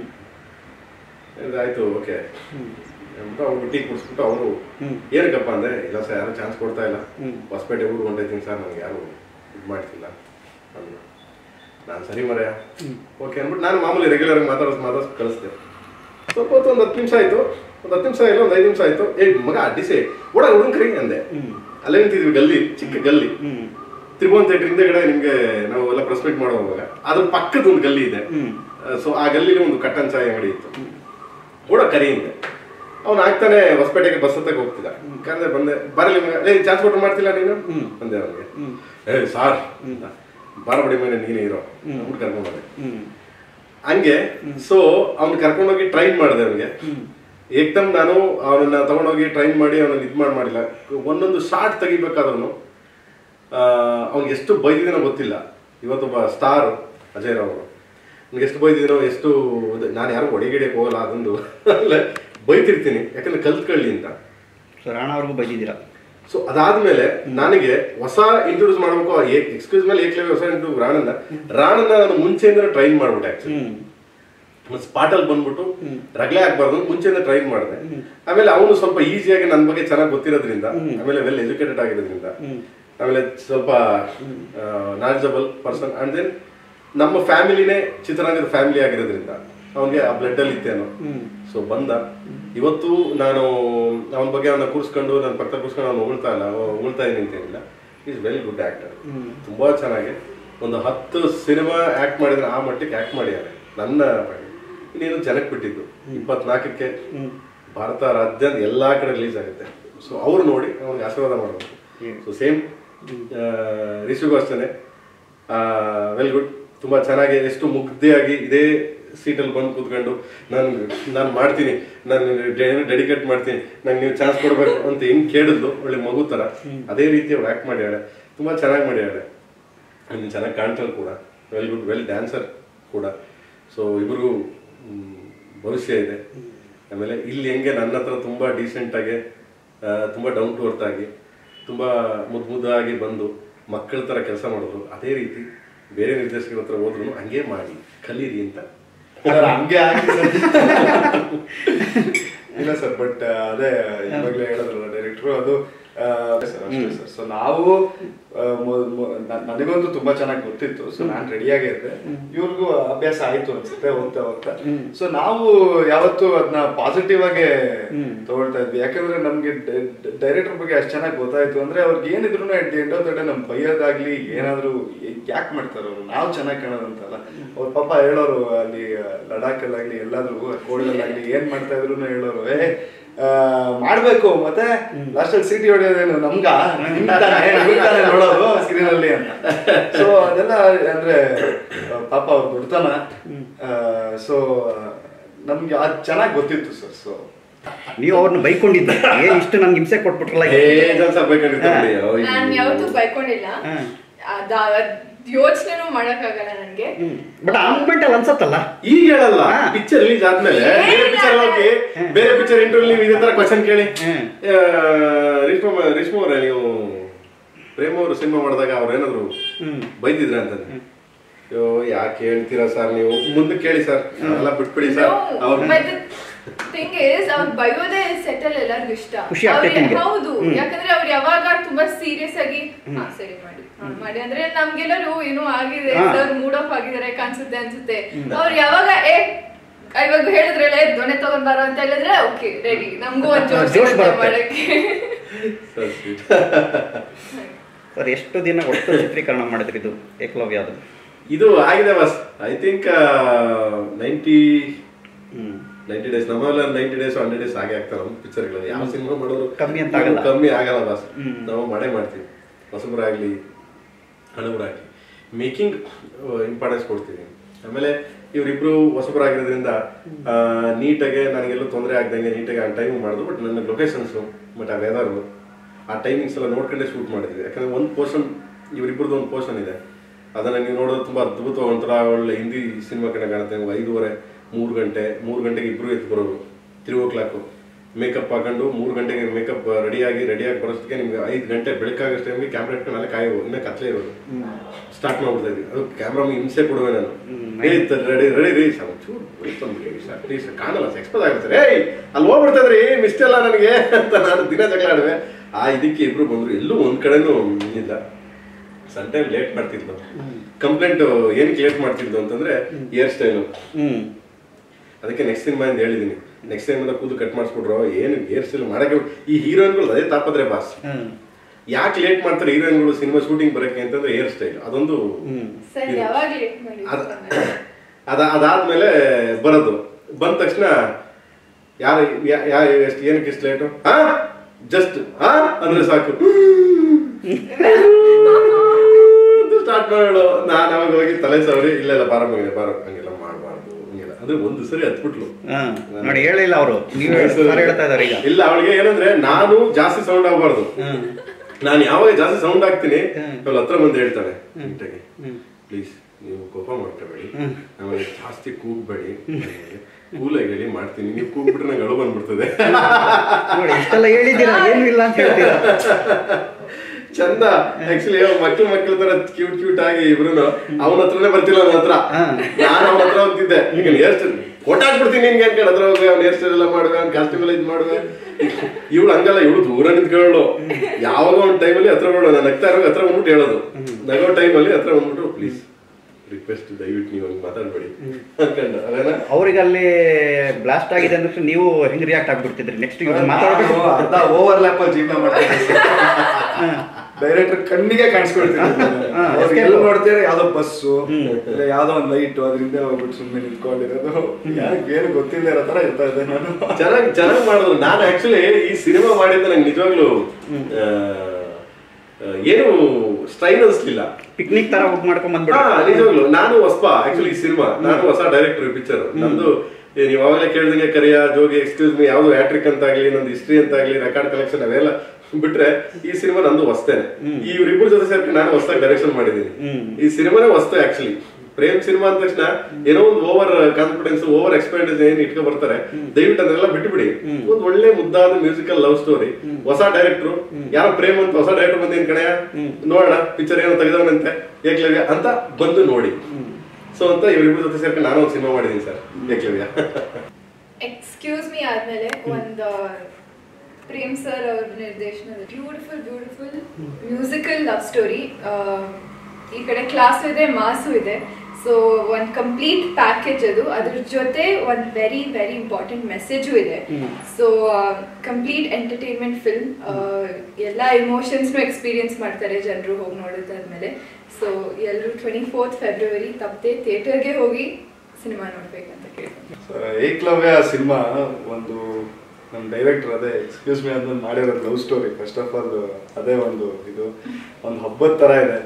ಆಯ್ತು ಓಕೆ ಅಂದ್ಬಿಟ್ಟು ಅವ್ರು ಟೀ ಕುಡಿಸ್ಬಿಟ್ಟು ಅವರು ಏನಕ್ಕಪ್ಪ ಅಂದ್ರೆ, ಇಲ್ಲ ಸರ್ ಯಾರು ಚಾನ್ಸ್ ಕೊಡ್ತಾ ಇಲ್ಲ, ಹೊಸಪೇಟೆ ಊರು ಹೊಂಟೈತೀನಿ ಸರ್, ನನಗೆ ಯಾರು ಇದು ಮಾಡ್ತಿಲ್ಲ ಅಂದ್ರು. ನಾನು ಸರಿ ಮರೆಯ ಓಕೆ ಅಂದ್ಬಿಟ್ಟು ನಾನು ಮಾಮೂಲಿ ರೆಗ್ಯುಲರ್ ಆಗಿ ಮಾತಾಡೋದು ಮಾತಾಡ್ಸ್ ಕಳಿಸ್ದೆ. ಸ್ವಲ್ಪ ಹೊತ್ತು ಒಂದು ಹತ್ತು ನಿಮಿಷ ಆಯ್ತು, ಒಂದು ಹತ್ತು ನಿಮಿಷ ಇಲ್ಲ ಒಂದು ಐದು ನಿಮಿಷ ಆಯ್ತು. ಏ ಮಗ ಅಡ್ಡಿಸೆ ಓಡ ಹುಡುಗ ಕರಿ ಅಂದೆ. ಅಲ್ಲೇ ನಿಂತಿದ್ವಿ ಗಲ್ಲಿ, ಚಿಕ್ಕ ಗಲ್ಲಿ, ತ್ರಿಭುವನ್ ಥಿಯೇಟರ್ ಹಿಂದೆಗಡೆ ನಿಮ್ಗೆ ನಾವು ಎಲ್ಲ ಪ್ರೆಸ್ಪೆಕ್ಟ್ ಮಾಡುವಾಗ ಅದ್ರ ಪಕ್ಕದ ಒಂದು ಗಲ್ಲಿ ಇದೆ. ಸೊ ಆ ಗಲ್ಲಿಲಿ ಒಂದು ಕಟ್ಟನ್ ಚಾಯ್ ಅಂಗಡಿ ಇತ್ತು. ಕೂಡ ಕರಿ ಹಿಂದೆ ಅವ್ನು ಆಗ್ತಾನೆ ಹೊಸಪೇಟೆಗೆ ಬಸ್ ಹತ್ತಕ್ಕೆ ಹೋಗ್ತಿದ್ದ. ಕಂದ್ರೆ ಬಂದೆ, ಬರಲಿ ಮಗ, ಏ ಚಾನ್ಸ್ ಕೊಟ್ಟು ಮಾಡ್ತಿಲ್ಲ ನೀನು ಅಂದೆ ಅವನಿಗೆ. ಏ ಸಾರ್ ಬಾರ ಬಡಿ ಮೇಲೆ ನೀನೇ ಇರೋ ಅಂದ್ಬಿಟ್ಟು ಕರ್ಕೊಂಡ್ ಬಂದೆ. ಹಂಗೆ ಸೊ ಅವ್ನು ಕರ್ಕೊಂಡೋಗಿ ಟ್ರೈನ್ ಮಾಡಿದೆ ಅವನಿಗೆ. ಏಕ್ದಮ್ ನಾನು ಅವನನ್ನ ತಗೊಂಡೋಗಿ ಟ್ರೈನ್ ಮಾಡಿ ಅವನನ್ನ ಇದು ಮಾಡಿ ಮಾಡಿಲ್ಲ. ಒಂದೊಂದು ಶಾರ್ಟ್ ತೆಗಿಬೇಕಾದವನು ಅವ್ನಿಗೆ ಎಷ್ಟು ಬೈದಿದ್ದೀನೋ ಗೊತ್ತಿಲ್ಲ. ಇವತ್ತೊಬ್ಬ ಸ್ಟಾರ್ ಅಜಯ್ ರಾವ್ ಅವರು ನನಗೆ ಎಷ್ಟು ಬೈದಿದ್ದೀನೋ, ಎಷ್ಟು ನಾನು ಯಾರು ಹೊಡಿಗಿಡಿಯಕ್ಕೆ ಹೋಗಲ್ಲ, ಅದೊಂದು ಬೈತಿರ್ತೀನಿ ಯಾಕಂದ್ರೆ ಕಲ್ತ್ಕೊಳ್ಳಿ ಅಂತ. ರಾಣ ಅವ್ರಿಗೂ ಬೈದಿದ್ದೀರಾ. ಸೊ ಅದಾದ್ಮೇಲೆ ನನಗೆ ಹೊಸ ಇಂಟ್ರೊಡ್ಯೂಸ್ ಮಾಡ್ಬೇಕು, ಎಕ್ಸ್ಕ್ಯೂಸ್ ಮೇಲೆ ಏಕ್ಲೇ ಹೊಸ ಇಂಟ್ರೊಡ್ಯೂಸ್ ರಾಣನ್ನ ರಾಣನ್ನ ನಾನು ಮುಂಚೆಯಿಂದ ಟ್ರೈನ್ ಮಾಡ್ಬಿಟ್ಟೆ. ಆಕ್ಚುಲಿ ಸ್ಪಾಟಲ್ಲಿ ಬಂದ್ಬಿಟ್ಟು ರಗ್ಲೆ ಆಗ್ಬಾರ್ದು ಮುಂಚೆಯಿಂದ ಟ್ರೈನ್ ಮಾಡಿದೆ. ಆಮೇಲೆ ಅವನು ಸ್ವಲ್ಪ ಈಸಿಯಾಗಿ ನನ್ನ ಬಗ್ಗೆ ಚೆನ್ನಾಗಿ ಗೊತ್ತಿರೋದ್ರಿಂದ, ಆಮೇಲೆ ವೆಲ್ ಎಜುಕೇಟೆಡ್ ಆಗಿರೋದ್ರಿಂದ, ಆಮೇಲೆ ಸ್ವಲ್ಪ ನಾಲೆಜಬಲ್ ಪರ್ಸನ್, ಅಂಡ್ ದೆನ್ ನಮ್ಮ ಫ್ಯಾಮಿಲಿನೇ ಚಿತ್ರರಂಗದ ಫ್ಯಾಮಿಲಿ ಆಗಿರೋದ್ರಿಂದ ಅವನಿಗೆ ಆ ಬ್ಲಡ್ ಅಲ್ಲಿ ಇತ್ತೇನೋ. ಸೊ ಬಂದ ಇವತ್ತು ನಾನು ಅವನ ಬಗ್ಗೆ ಅವನ್ನ ಕೂರಿಸ್ಕೊಂಡು ನನ್ನ ಪಕ್ಕ ಕೂರಿಸ್ಕೊಂಡು ಅವ್ನು ಹೊಗಳ್ತಾ ಇಲ್ಲ, ಹೊಗಳ್ತಾ ಇದೀನಿ ಅಂತೇನಿಲ್ಲ. Is very good actor. ತುಂಬಾ ಚೆನ್ನಾಗಿ ಒಂದು ಹತ್ತು ಸಿನಿಮಾ ಆಕ್ಟ್ ಮಾಡಿದ್ರೆ ಆ ಮಟ್ಟಕ್ಕೆ ಆಕ್ಟ್ ಮಾಡಿದ್ದಾರೆ. ನನ್ನ ಇನ್ನೇನು ಜನಕ್ಕೆ ಬಿಟ್ಟಿದ್ದು ಇಪ್ಪತ್ನಾಲ್ಕಕ್ಕೆ ಭಾರತ ರಾಜ್ಯ ಎಲ್ಲಾ ಕಡೆ ರಿಲೀಸ್ ಆಗುತ್ತೆ. ಸೊ ಅವ್ರು ನೋಡಿ ಅವ್ರಿಗೆ ಆಶೀರ್ವಾದ ಮಾಡಬೇಕು. ಸೊ ಸೇಮ್ ರಿಷಿಗೂ ಅಷ್ಟೇ ವೆಲ್ ಗುಡ್, ತುಂಬ ಚೆನ್ನಾಗಿ ಎಷ್ಟು ಮುಗ್ಧೆಯಾಗಿ ಇದೇ ಸೀಟಲ್ಲಿ ಬಂದು ಕೂತ್ಕೊಂಡು ನಾನು ನಾನು ಮಾಡ್ತೀನಿ, ನಾನು ಡೆಡಿಕೇಟ್ ಮಾಡ್ತೀನಿ, ನಂಗೆ ನೀವು ಚಾನ್ಸ್ ಕೊಡಬೇಕು ಅಂತ ಹೆಂಗೆ ಕೇಳಿದ್ಲು ಒಳ್ಳೆ ಮಗು ಥರ ಅದೇ ರೀತಿ ಅವ್ರು ಆ್ಯಕ್ಟ್ ಮಾಡ್ಯಾಳೆ, ತುಂಬ ಚೆನ್ನಾಗಿ ಮಾಡ್ಯಾಳೆ. ಇನ್ನು ಚೆನ್ನಾಗಿ ಕಾಣ್ತಾಳೆ ಕೂಡ, ವೆಲ್ ಗುಡ್, ವೆಲ್ ಡ್ಯಾನ್ಸರ್ ಕೂಡ. ಸೊ ಇಬ್ಬರಿಗೂ ಭವಿಷ್ಯ ಇದೆ. ಆಮೇಲೆ ಇಲ್ಲಿ ಹೆಂಗೆ ನನ್ನ ಹತ್ರ ತುಂಬ ಡೀಸೆಂಟಾಗಿ, ತುಂಬ ಡೌನ್ ಟು ಅರ್ತ್ ಆಗಿ, ತುಂಬ ಮುದ್ದು ಮುದ್ದಾಗಿ ಬಂದು ಮಕ್ಕಳ ಥರ ಕೆಲಸ ಮಾಡಿದ್ರು, ಅದೇ ರೀತಿ ಬೇರೆ ನಿರ್ದೇಶಕರ ಹತ್ರ ಹೋದ್ರು ಹಂಗೆ ಮಾಡಿ ಕಲೀರಿ ಅಂತ. ಹಂಗೆ ಇಲ್ಲ ಸರ್, ಬಟ್ ಅದೇ ಇವಾಗಲೇ ಹೇಳಿದ್ರಲ್ಲ ಡೈರೆಕ್ಟ್ರು, ಅದು ಸರ್. ಸೊ ನಾವು ನನಗಂತೂ ತುಂಬಾ ಚೆನ್ನಾಗಿ ಗೊತ್ತಿತ್ತು. ಸೊ ನಾನು ರೆಡಿಯಾಗೇ ಇದ್ದೆ, ಇವ್ರಿಗೂ ಅಭ್ಯಾಸ ಆಯ್ತು ಅನ್ಸುತ್ತೆ ಹೋಗ್ತಾ ಹೋಗ್ತಾ. ಸೊ ನಾವು ಯಾವತ್ತು ಅದನ್ನ ಪಾಸಿಟಿವ್ ಆಗೇ ತಗೊಳ್ತಾ ಇದ್ವಿ. ಯಾಕಂದ್ರೆ ನಮ್ಗೆ ಡೈರೆಕ್ಟರ್ ಬಗ್ಗೆ ಅಷ್ಟು ಚೆನ್ನಾಗಿ ಗೊತ್ತಾಯ್ತು ಅಂದ್ರೆ ಅವ್ರಿಗೆ ಏನಿದ್ರು at the end of the day ನಮ್ ಬೈಯೋದಾಗ್ಲಿ ಏನಾದ್ರು ಯಾಕೆ ಮಾಡ್ತಾರ ಅವ್ರು, ನಾವು ಚೆನ್ನಾಗಿ ಕಾಣೋದಂತಲ್ಲ. ಅವ್ರ ಪಾಪ ಹೇಳೋರು ಅಲ್ಲಿ ಲಡಾಖಲ್ಲಾಗ್ಲಿ ಎಲ್ಲಾದ್ರೂ ಕೋಲ್ಡಲ್ಲಾಗ್ಲಿ ಏನ್ ಮಾಡ್ತಾ ಇದ್ರು ಹೇಳೋರು, ಏ ಮಾಡ್ಬೇಕು ಮತ್ತೆ ಲಾಸ್ಟಲ್ಲಿ ಸಿಟಿ ಹೊಡೆಯೋದೇನು ನಮ್ಗ ನಿಮ್ತಾನೆ ನೋಡೋದು ಸ್ಕ್ರೀನ್ ಅಲ್ಲಿ ಅಂತ. ಸೊ ಅದೆಲ್ಲ ಅಂದ್ರೆ ಪಾಪ ಅವ್ರು ದುಡ್ತಾನ. ಸೊ ನಮ್ಗೆ ಅದ್ ಚೆನ್ನಾಗಿ ಗೊತ್ತಿತ್ತು ಸರ್. ಸೊ ನೀವು ಅವ್ರನ್ನ ಬೈಕೊಂಡಿದ್ದ ಏನ್ ಇಷ್ಟು ನಮ್ಗೆ ಹಿಂಸೆ ಕೊಟ್ಬಿಟ್ರಲ್ಲ? ನಾನು ಯಾವತ್ತೂ ಬೈಕೊಂಡಿಲ್ಲ, ಯೋಚನೆನೂ ಮಾಡಕ್ಕಾಗಲ್ಲ ನನ್ಗೆ. ಬಟ್ ಆ ಮೂಮೆಂಟ್ ಅಲ್ಲಿ ಅನ್ಸತ್ತಲ್ಲ, ಈಗ ಹೇಳಲ್ಲ, ಪಿಕ್ಚರ್ ರಿಲೀಸ್ ಆದ್ಮೇಲೆ ಬೇರೆ ಪಿಕ್ಚರ್ ಹೋಗಿ ಬೇರೆ ಪಿಕ್ಚರ್ ಇಂಟರ್ವ್ಯೂ ನೀವು ಇದೇ ತರ ಕ್ವಶನ್ ಕೇಳಿ. ರೇಷ್ಮಾ ರೇಷ್ಮಾ ಅವರೇ, ನೀವು ಪ್ರೇಮ ಅವರು ಸಿನಿಮಾ ಮಾಡಿದಾಗ ಅವ್ರು ಏನಾದ್ರು ಬೈದಿದ್ರ ಅಂತ? ಅಯ್ಯೋ ಯಾಕೆ ಹೇಳ್ತೀರಾ ಸರ್, ನೀವು ಮುಂದೆ ಕೇಳಿ ಸರ್, ಎಲ್ಲ ಬಿಟ್ಬಿಡಿ ಸರ್. ಥಿಂಗ್ ಇಸ್ ಅವ್ರು ಬಯೋದೇ ಸೆಟಲ್ ಎಲ್ಲರಿಗೂ ಇಷ್ಟ. ಹೌದು, ಯಾಕಂದ್ರೆ ಅವ್ರು ಯಾವಾಗ ತುಂಬಾ ಸೀರಿಯಸ್ ಆಗಿ ಹಾ ಸರಿ ಮಾಡಿ ಮಾಡಿ ಅಂದ್ರೆ ನಮ್ಗೆಲ್ಲರೂ ಏನೋ ಆಗಿದೆ, ಮೂಡ್ ಆಫ್ ಆಗಿದ್ದಾರೆ ಕಾಣಿಸುತ್ತೆ ಅನ್ಸುತ್ತೆ. ಅವ್ರು ಯಾವಾಗ ಏ ಇವಾಗ ಹೇಳಿದ್ರಲ್ಲ ದೊನೆ ತಗೊಂಡ್ ಬಾರೋ ಅಂತ ಹೇಳಿದ್ರೆ ಓಕೆ ರೆಡಿ, ನಮ್ಗೂ ಒಂದ್ ಜೋಶ್ ಮಾಡಕ್ಕೆ. ಸರ್ ಎಷ್ಟು ದಿನ ಒಟ್ಟು ಚಿತ್ರೀಕರಣ ಮಾಡಿದ್ರಿ ಇದು ಏಕಲವ್ಯ? ಅದು ಇದು ಆಗಿದೆ ಬಸ್, I think ninety ninety days ನಮ್ಮೆಲ್ಲ ನೈಂಟಿ ಡೇಸ್ ಹಂಡ್ರೆಡ್ ಡೇಸ್ ಆಗಿ ಆಗ್ತಾರೆ ನಮ್ಮ ಪಿಕ್ಚರ್ಗಳು. ಯಾವ ಸಿನಿಮಾ ಮಾಡೋರು ಕಮ್ಮಿ ಅಂತ ಆಗಲ್ಲ, ಕಮ್ಮಿ ಆಗಲ್ಲ ಬಸ್. ನಾವು ಮಾಡೇ ಮಾಡ್ತೀವಿ, ಹೊಸಬರಾಗ್ಲಿ ಹಳಬರಾಗ್ಲಿ ಮೇಕಿಂಗ್ ಇಂಪಾರ್ಟೆನ್ಸ್ ಕೊಡ್ತೀವಿ. ಆಮೇಲೆ ಇವರಿಬ್ರು ಹೊಸಬರಾಗಿರೋದ್ರಿಂದ ನೀಟಾಗೆ ನನಗೆಲ್ಲೂ ತೊಂದರೆ ಆಗ್ದಂಗೆ ನೀಟಾಗಿ ಆ ಟೈಮಿಂಗ್ ಮಾಡಿದ್ರು. ಬಟ್ ನನ್ನ ಲೊಕೇಶನ್ಸು ಬಟ್ ಆ ವೆದರು ಆ ಟೈಮಿಂಗ್ಸ್ ಎಲ್ಲ ನೋಡ್ಕೊಂಡೇ ಶೂಟ್ ಮಾಡಿದ್ವಿ. ಯಾಕಂದರೆ ಒಂದು ಪೋರ್ಷನ್ ಇವರಿಬ್ರದ್ದು ಒಂದು ಪೋರ್ಷನ್ ಇದೆ, ಅದನ್ನು ನೀವು ನೋಡೋದು ತುಂಬ ಅದ್ಭುತ, ಒಂಥರ ಒಳ್ಳೆ ಹಿಂದಿ ಸಿನಿಮಾ ಕಡೆ ಕಾಣುತ್ತೆ. ಐದೂವರೆ ಮೂರು ಗಂಟೆ ಮೂರು ಗಂಟೆಗೆ ಇಬ್ಬರು ಎದ್ದು ಬರೋರು, ತ್ರೀ ಓ ಕ್ಲಾಕು ಮೇಕಪ್ ಹಾಕೊಂಡು ಮೂರು ಗಂಟೆಗೆ ಮೇಕಪ್ ರೆಡಿಯಾಗಿ ರೆಡಿಯಾಗಿ ಬರೋಷ್ಟಕ್ಕೆ ನಿಮ್ಗೆ ಐದು ಗಂಟೆ ಬೆಳಕಾಗೋ ಟೈಮ್ಗೆ ಕ್ಯಾಮ್ರಾ ಇಟ್ಕೊಂಡು ಅಲ್ಲೇ ಕಾಯೋದು, ಇನ್ನೂ ಕತ್ಲೆ ಇರೋದು ಸ್ಟಾರ್ಟ್ ಮಾಡ್ಬಿಡ್ತಾ ಇದ್ವಿ. ಅದು ಕ್ಯಾಮ್ರಾ ಹಿಂಸೆ ಕೊಡುವೆ ನಾನು, ರೆಡಿ ರೆಡಿ ರೀ ಚೂರು ಪ್ಲೀಸ್ ಕಾಣಲ್ಲ ಎಕ್ಸ್ಪೋಸ್ ಆಗುತ್ತೆ ರೇ ಅಲ್ಲಿ ಹೋಗ್ಬಿಡ್ತದ್ರಿ ಮಿಸ್ಟೆಲ್ಲ ನನಗೆ ಅಂತ ನಾನು ದಿನ ಜಗಳ ಆಡುವೆ. ಆ ಇದಕ್ಕೆ ಇಬ್ರು ಬಂದರು, ಎಲ್ಲೂ ಒಂದು ಕಡೆನೂ ಇಲ್ಲ. ಸಮ್ ಟೈಮ್ ಲೇಟ್ ಮಾಡ್ತಿದ್ಲು. ಕಂಪ್ಲೇಂಟ್ ಏನಕ್ಕೆ ಲೇಟ್ ಮಾಡ್ತಿದ್ದು ಅಂತಂದ್ರೆ ಹೇರ್ ಸ್ಟೈಲು. ಅದಕ್ಕೆ ನೆಕ್ಸ್ಟ್ ಸಿನಿಮಾ ಅಂತ ಹೇಳಿದೀನಿ, ನೆಕ್ಸ್ಟ್ ಟೈಮ್ ಕೂದಲು ಕಟ್ ಮಾಡಿಸ್ಬಿಟ್ರು, ಏನು ಹೇರ್ ಸ್ಟೈಲ್ ಮಾಡಕ್ಕೆ. ಈ ಹೀರೋಯಿನ್ಗಳು ಅದೇ ತಾಪದ್ರೆ ಬಾಸ್, ಯಾಕೆ ಲೇಟ್ ಮಾಡ್ತಾರೆ ಹೀರೋಯಿನ್ಗಳು ಸಿನಿಮಾ ಶೂಟಿಂಗ್ ಬರೋಕ್ಕೆ ಅಂತಂದ್ರೆ ಹೇರ್ ಸ್ಟೈಲ್ ಅದೊಂದು. ಅದ ಅದಾದ್ಮೇಲೆ ಬರೋದು, ಬಂದ ತಕ್ಷಣ ಯಾರು ಎಷ್ಟು ಏನಕ್ಕೆ ಇಷ್ಟು ಲೇಟು, ಹಾ ಜಸ್ಟ್ ಹಾ ಅಂದ್ರೆ ಸಾಕು ಸ್ಟಾರ್ಟ್ ಮಾಡೋಳು. ನಾನು ಅವಾಗ ಹೋಗಿ ತಲೆ ಸವರಿ ಇಲ್ಲ ಇಲ್ಲ ಬಾರ ಮಗನೆ ಬಾರ ಹಂಗೆಲ್ಲ ಮಾಡಬಾರ್ದು ಹಂಗೆಲ್ಲ. ಅಂದ್ರೆ ಒಂದು ಸರಿ ಹತ್ಬಿಟ್ಲು ನೋಡಿ, ಹೇಳಿಲ್ಲ ಅವರು ಇಲ್ಲ. ಅವಳಿಗೆ ಏನಂದ್ರೆ ನಾನು ಜಾಸ್ತಿ ಸೌಂಡ್ ಆಗಬಾರ್ದು, ನಾನು ಯಾವಾಗ ಜಾಸ್ತಿ ಸೌಂಡ್ ಆಗ್ತೀನಿ ಅವಳು ಹತ್ರ ಬಂದು ಹೇಳ್ತಾಳೆ ನೀಟಾಗಿ, ಪ್ಲೀಸ್ ನೀವು ಕೋಪ ಮಾಡ್ಕೋಬೇಡಿ, ಆಮೇಲೆ ಜಾಸ್ತಿ ಕೂಗ್ಬೇಡಿ, ಕೂಲಾಗಿ ಹೇಳಿ ಮಾಡ್ತೀನಿ, ನೀವು ಕೂಗ್ಬಿಟ್ರೆ ನಂಗೆ ಅಳು ಬಂದ್ಬಿಡ್ತದೆ. ಇಷ್ಟೆಲ್ಲ ಹೇಳಿದ್ದೀರಾ ಏನು ಇಲ್ಲ ಅಂತ ಹೇಳ್ತೀರಾ ಚಂದ. ಆಕ್ಚುಲಿ ಮಕ್ಳು ಮಕ್ಳ ತರ ಕ್ಯೂಟ್ ಕ್ಯೂಟ್ ಆಗಿ ಇಬ್ರು ಅವನ ಹತ್ರನೇ ಬರ್ತಿಲ್ಲ, ನನ್ನ ಹತ್ರ ನಾನು ಅವನ ಹತ್ರ ಹೋಗ್ತಿದ್ದೆ. ಈಗ ಹೇರ್ ಸ್ಟೈಲ್ ಕೊಟ್ಟಾಕ್ಬಿಡ್ತೀನಿ ನಿನ್ಗೆ ಅನ್ಕೊಂಡು ಹತ್ರ ಹೋಗಿ ಅವ್ನ ಹೇರ್ ಸ್ಟೈಲ್ ಎಲ್ಲ ಮಾಡುವೆ, ಅವ್ನ ಕಾಸ್ಟ್ಯೂಮ್ ಎಲ್ಲ ಇದು ಮಾಡುವೆ. ಇವಳು ಹಂಗಲ್ಲ, ಇವಳು ದೂರ ನಿಂತ್ಕೊಳ್ಳು, ಯಾವಾಗ ಒಂದು ಟೈಮಲ್ಲಿ ಹತ್ರ ಬರೋಳು, ನಾನು ನಗ್ತಾ ಇರೋ ಹತ್ರ ಬಂದ್ಬಿಟ್ಟು ಹೇಳೋದು, ನಗೋ ಟೈಮಲ್ಲಿ ಹತ್ರ ಬಂದ್ಬಿಟ್ಟು ಪ್ಲೀಸ್ ರಿಕ್ವೆಸ್ಟ್ ದಯವಿಟ್ಟು ನೀವು ಹಂಗೆ ಮಾತಾಡ್ಬೇಡಿ ಅನ್ಕೊಂಡು. ಅದೇನ ಅವ್ರಿಗೆ ಅಲ್ಲಿ ಬ್ಲಾಸ್ಟ್ ಆಗಿದೆ ಅಂದ್ರೆ ನೀವು ಹೆಂಗ್ ರಿಯಾಕ್ಟ್ ಆಗ್ಬಿಡ್ತಿದ್ರಿ? ನೆಕ್ಸ್ಟ್ ಮಾತಾಡ್ಬೇಕು, ಓವರ್ ಲ್ಯಾಪ್ ಅಲ್ಲಿ ಜೀವನ ಮಾಡ್ತಾರೆ. ಡೈರೆಕ್ಟರ್ ಕಣ್ಣಿಗೆ ಕಾಣಿಸ್ಕೊಳ್ತೀನಿ. ಎಲ್ಲ ನೋಡ್ತೀರ ಯಾವ್ದೋ ಬಸ್ಸು ಇಲ್ಲ ಯಾವ್ದೋ ಒಂದು ಲೈಟ್ ಅದರಿಂದ ಹೋಗ್ಬಿಟ್ಟು ಸುಮ್ಮನೆ ನಿಂತ್ಕೊಂಡಿರೋದು ಏನು ಗೊತ್ತಿಲ್ಲ ಇರೋ ತರ ಇರ್ತಾ ಇದ್ದೆ ನಾನು. ಚೆನ್ನಾಗಿ ಚೆನ್ನಾಗಿ ಮಾಡಿದ್ರು. ನಾನು ಆಕ್ಚುಲಿ ಈ ಸಿನಿಮಾ ಮಾಡಿದ್ರೆ ನಂಗೆ ನಿಜವಾಗ್ಲೂ ಏನು ಸ್ಟ್ರೈನ್ ಅನಿಸ್ಲಿಲ್ಲ. ಪಿಕ್ನಿಕ್ ತರ ಹೋಗಿ ಮಾಡ್ಕೊಂಡ್ ಬಂದ್ಬಿಟ್ಟು ನಿಜವಾಗ್ಲು ನಾನು ಹೊಸಪ ಆಕ್ಚುಲಿ ಈ ಸಿನಿಮಾ ನಾನು ಹೊಸ ಡೈರೆಕ್ಟರ್ ಪಿಕ್ಚರ್ ನಂದು. ನೀವು ಅವಾಗಲೇ ಕೇಳಿದಂಗೆ ಕರಿಯ ಜೋಗಿ ಎಕ್ಸ್ಕ್ಯೂಸ್ ಮೀ ಯಾವ್ದು ಹ್ಯಾಟ್ರಿಕ್ ಅಂತ ಆಗ್ಲಿ ನಂದು ಹಿಸ್ಟ್ರಿ ಅಂತ ಆಗ್ಲಿ ರೆಕಾರ್ಡ್ ಕಲೆಕ್ಷನ್ ಅವೆಲ್ಲ ಬಿಟ್ರೆ ಈ ಸಿನಿಮಾ ನಂದು ಹೊಸ್ತೇನೆ. ಈ ಇವ್ರಿಬ್ರು ಜೊತೆ ಸೇರ್ಕೊಂಡು ನಾನು ಹೊಸದಾಗಿ ಡೈರೆಕ್ಷನ್ ಮಾಡಿದ್ದೀನಿ. ಈ ಸಿನಿಮಾನೇ ಹೊಸ್ತು ಆಕ್ಚುಲಿ. ಪ್ರೇಮ್ ಸಿನಿಮಾ ಅಂದ ತಕ್ಷಣ ಏನೋ ಒಂದು ಓವರ್ ಕಾನ್ಫಿಡೆನ್ಸ್ ಓವರ್ ಎಕ್ಸ್ಪೆಕ್ಟೇಷನ್ ಏನ್ ಇಟ್ಕೊ ಬರ್ತಾರೆ, ದಯವಿಟ್ಟು ಅದನ್ನೆಲ್ಲ ಬಿಟ್ಟು ಬಿಡಿ. ಒಂದು ಒಳ್ಳೆ ಮುದ್ದಾದ ಮ್ಯೂಸಿಕಲ್ ಲವ್ ಸ್ಟೋರಿ, ಹೊಸ ಡೈರೆಕ್ಟ್ರು ಯಾರೋ ಪ್ರೇಮ್ ಅಂತ ಹೊಸ ಡೈರೆಕ್ಟರ್ ಬಂದೇನ್ ಕಣೆಯ ನೋಡೋಣ ಪಿಕ್ಚರ್ ಏನೋ ತೆಗೆದವನಂತೆ ಏಕ್ಲವ್ಯ ಅಂತ ಬಂದು ನೋಡಿ. ಸೊ ಅಂತ ಇವ್ರಿಬ್ರು ಜೊತೆ ಸೇರ್ಕೊಂಡು ನಾನು ಒಂದು ಸಿನಿಮಾ ಮಾಡಿದೀನಿ ಸರ್, ಏಕ್ಲವ್ಯ. ಎಕ್ಸ್ಕ್ಯೂಸ್ ಮೀ ಆದ್ಮೇಲೆ ಒಂದು ಪ್ರೇಮ್ ಸರ್ ಅವ್ರ ನಿರ್ದೇಶನದ beautiful beautiful musical love story. ಈ ಕಡೆ ಕ್ಲಾಸು ಇದೆ, ಮಾಸು ಇದೆ. ಸೊ ಒಂದು ಕಂಪ್ಲೀಟ್ ಪ್ಯಾಕೇಜ್ ಅದು. ಅದ್ರ ಜೊತೆ ಒಂದು ವೆರಿ ವೆರಿ ಇಂಪಾರ್ಟೆಂಟ್ ಮೆಸೇಜು ಇದೆ. So complete entertainment film. ಎಲ್ಲ ಇಮೋಷನ್ಸ್ನು ಎಕ್ಸ್ಪೀರಿಯನ್ಸ್ ಮಾಡ್ತಾರೆ ಜನರು ಹೋಗಿ ನೋಡೋದಾದ್ಮೇಲೆ. ಸೊ ಎಲ್ಲರೂ ಟ್ವೆಂಟಿ ಫೋರ್ತ್ ಫೆಬ್ರವರಿ ತಪ್ಪದೆ ಥಿಯೇಟರ್ಗೆ ಹೋಗಿ ಸಿನಿಮಾ ನೋಡ್ಬೇಕಂತ ಕೇಳ್ತೀನಿ. ಏಕ್ಲವ್ಯ ಸಿನಿಮಾ ಒಂದು ನಮ್ಮ ಡೈರೆಕ್ಟರ್ ಅದೇ ಎಕ್ಸ್ಕ್ಯೂಸ್ ಮೀ ಅಂತ ಮಾಡಿರೋದು love story. First of all ಅದೇ ಒಂದು ಇದು ಒಂದು ಹಬ್ಬದ ಥರ ಇದೆ.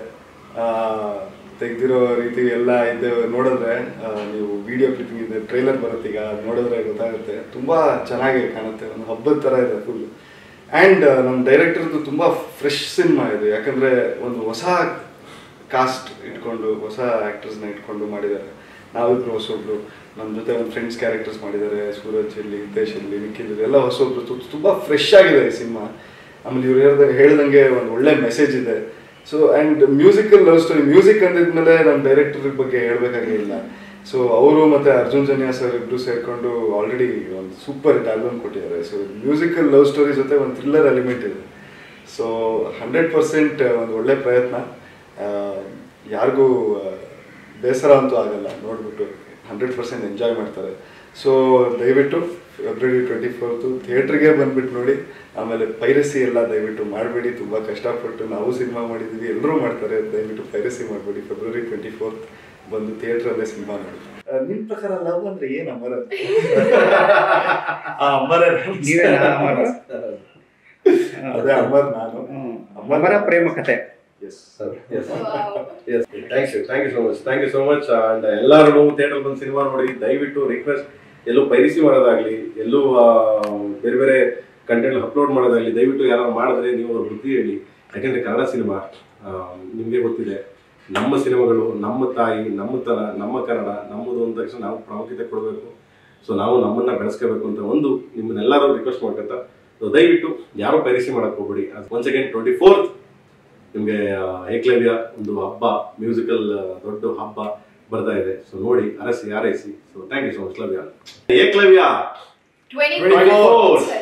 ತೆಗ್ದಿರೋ ರೀತಿ ಎಲ್ಲ ಇದೆ. ನೋಡಿದ್ರೆ ನೀವು ವಿಡಿಯೋ ಕ್ಲಿಪ್ಪಿಂಗ್ ಇದೆ, ಟ್ರೈಲರ್ ಬರುತ್ತೆ, ಈಗ ನೋಡಿದ್ರೆ ಗೊತ್ತಾಗುತ್ತೆ. ತುಂಬ ಚೆನ್ನಾಗಿ ಕಾಣುತ್ತೆ, ಒಂದು ಹಬ್ಬದ ಥರ ಇದೆ ಫುಲ್. ಆ್ಯಂಡ್ ನಮ್ಮ ಡೈರೆಕ್ಟರ್ದು ತುಂಬ ಫ್ರೆಶ್ ಸಿನಿಮಾ ಇದು. ಯಾಕಂದರೆ ಒಂದು ಹೊಸ ಕಾಸ್ಟ್ ಇಟ್ಕೊಂಡು ಹೊಸ ಆ್ಯಕ್ಟರ್ಸ್ನ ಇಟ್ಕೊಂಡು ಮಾಡಿದ್ದಾರೆ. ನಾವಿಬ್ರು ಹೊಸೊಬ್ರು, ನಮ್ಮ ಜೊತೆ ಒಂದು ಫ್ರೆಂಡ್ಸ್ ಕ್ಯಾರೆಕ್ಟರ್ಸ್ ಮಾಡಿದ್ದಾರೆ, ಸೂರಜ್ ಇರಲಿ, ಹಿತೇಶ್ ಇರಲಿ, ನಿಖಿಲ್ ಎಲ್ಲ ಹೊಸೊಬ್ರು. ತುಂಬ ಫ್ರೆಶ್ ಆಗಿದೆ ಈ ಸಿನಿಮಾ. ಆಮೇಲೆ ಇವ್ರು ಹೇಳ್ದಂಗೆ ಹೇಳ್ದಂಗೆ ಒಂದು ಒಳ್ಳೆ ಮೆಸೇಜ್ ಇದೆ. So and musical love story. Music ಅಂದಿದ್ಮೇಲೆ ನಮ್ಮ ಡೈರೆಕ್ಟರ್ ಬಗ್ಗೆ ಹೇಳಬೇಕಾಗಿಲ್ಲ. ಸೊ ಅವರು ಮತ್ತು ಅರ್ಜುನ್ ಜನ್ಯಾ ಸರ್ ಇಬ್ಬರು ಸೇರಿಕೊಂಡು ಆಲ್ರೆಡಿ ಒಂದು ಸೂಪರ್ ಹಿಟ್ ಆಲ್ಬಮ್ ಕೊಟ್ಟಿದ್ದಾರೆ. ಸೊ ಮ್ಯೂಸಿಕಲ್ ಲವ್ ಸ್ಟೋರಿ ಜೊತೆ ಒಂದು ಥ್ರಿಲ್ಲರ್ ಎಲಿಮೆಂಟ್ ಇದೆ. ಸೊ ಹಂಡ್ರೆಡ್ ಪರ್ಸೆಂಟ್ ಒಂದು ಒಳ್ಳೆ ಪ್ರಯತ್ನ. ಯಾರಿಗೂ ಬೇಸರ ಅಂತೂ ಆಗಲ್ಲ ನೋಡಿಬಿಟ್ಟು, ಹಂಡ್ರೆಡ್ ಪರ್ಸೆಂಟ್ ಎಂಜಾಯ್ ಮಾಡ್ತಾರೆ. ಸೊ ದಯವಿಟ್ಟು ಫೆಬ್ರವರಿ ಟ್ವೆಂಟಿ ಫೋರ್ತು ಥಿಯೇಟ್ರಿಗೆ ಬಂದುಬಿಟ್ಟು ನೋಡಿ. ಆಮೇಲೆ ಪೈರಸಿ ಎಲ್ಲ ದಯವಿಟ್ಟು ಮಾಡಬೇಡಿ. ತುಂಬ ಕಷ್ಟಪಟ್ಟು ನಾವು ಸಿನಿಮಾ ಮಾಡಿದ್ದೀವಿ, ಎಲ್ಲರೂ ಮಾಡ್ತಾರೆ. ದಯವಿಟ್ಟು ಪೈರಸಿ ಮಾಡಬೇಡಿ. ಫೆಬ್ರವರಿ ಟ್ವೆಂಟಿ ಫೋರ್ತ್ ಬಂದು ಥಿಯೇಟ್ರಲ್ಲೇ ಸಿನಿಮಾ ನೋಡಿ. ನಿಮ್ಮ ಪ್ರಕಾರ ಲವ್ ಅಂದ್ರೆ ಏನು ಅಮರ? ಅದೇ ಅಮರ್. ನಾನು ಅಮರ ಪ್ರೇಮ ಕಥೆ. Yes sir, yes yes thank you thank you so much thank you so much. And ಎಲ್ಲರೂ ಥಿಯೇಟರ್ ಬಂದು ಸಿನಿಮಾ ನೋಡಿ. ದಯವಿಟ್ಟು ರಿಕ್ವೆಸ್ಟ್, ಎಲ್ಲೂ ಪೈರಸಿ ಮಾಡೋದಾಗ್ಲಿ, ಎಲ್ಲೂ ಬೇರೆ ಬೇರೆ ಕಂಟೆಂಟ್ ಅಪ್ಲೋಡ್ ಮಾಡೋದಾಗ್ಲಿ ದಯವಿಟ್ಟು ಯಾರು ಮಾಡಿದ್ರೆ ನೀವು ಅವ್ರ ಬುದ್ಧಿ ಹೇಳಿ. ಯಾಕೆಂದರೆ ಕನ್ನಡ ಸಿನಿಮಾ ನಿಮಗೆ ಗೊತ್ತಿದೆ, ನಮ್ಮ ಸಿನಿಮಾಗಳು ನಮ್ಮ ತಾಯಿ, ನಮ್ಮ ತನ, ನಮ್ಮ ಕನ್ನಡ, ನಮ್ಮದು ಅಂದ ತಕ್ಷಣ ನಾವು ಪ್ರಾಮುಖ್ಯತೆ ಕೊಡಬೇಕು. ಸೊ ನಾವು ನಮ್ಮನ್ನ ಬೆಳೆಸ್ಕೋಬೇಕು ಅಂತ ಒಂದು ನಿಮ್ಮನ್ನೆಲ್ಲರೂ ರಿಕ್ವೆಸ್ಟ್ ಮಾಡ್ಕೊಂತ ದಯವಿಟ್ಟು ಯಾರು ಪೈರಸಿ ಮಾಡಕ್ಕೆ ಹೋಗ್ಬೇಡಿ. ಒನ್ಸ್ ಅಗೇನ್ ಟ್ವೆಂಟಿ ಫೋರ್ತ್ ನಿಮಗೆ ಏಕ್ಲವ್ಯ ಒಂದು ಹಬ್ಬ, ಮ್ಯೂಸಿಕಲ್ ದೊಡ್ಡ ಹಬ್ಬ ಬರ್ತಾ ಇದೆ. ಸೊ ನೋಡಿ, ಅರಸಿ ಆರೈಸಿ. So thank you so much. ಲವ್ಯ ಏಕ್ಲವ್ಯ ಟ್ವೆಂಟಿ ಫೋರ್.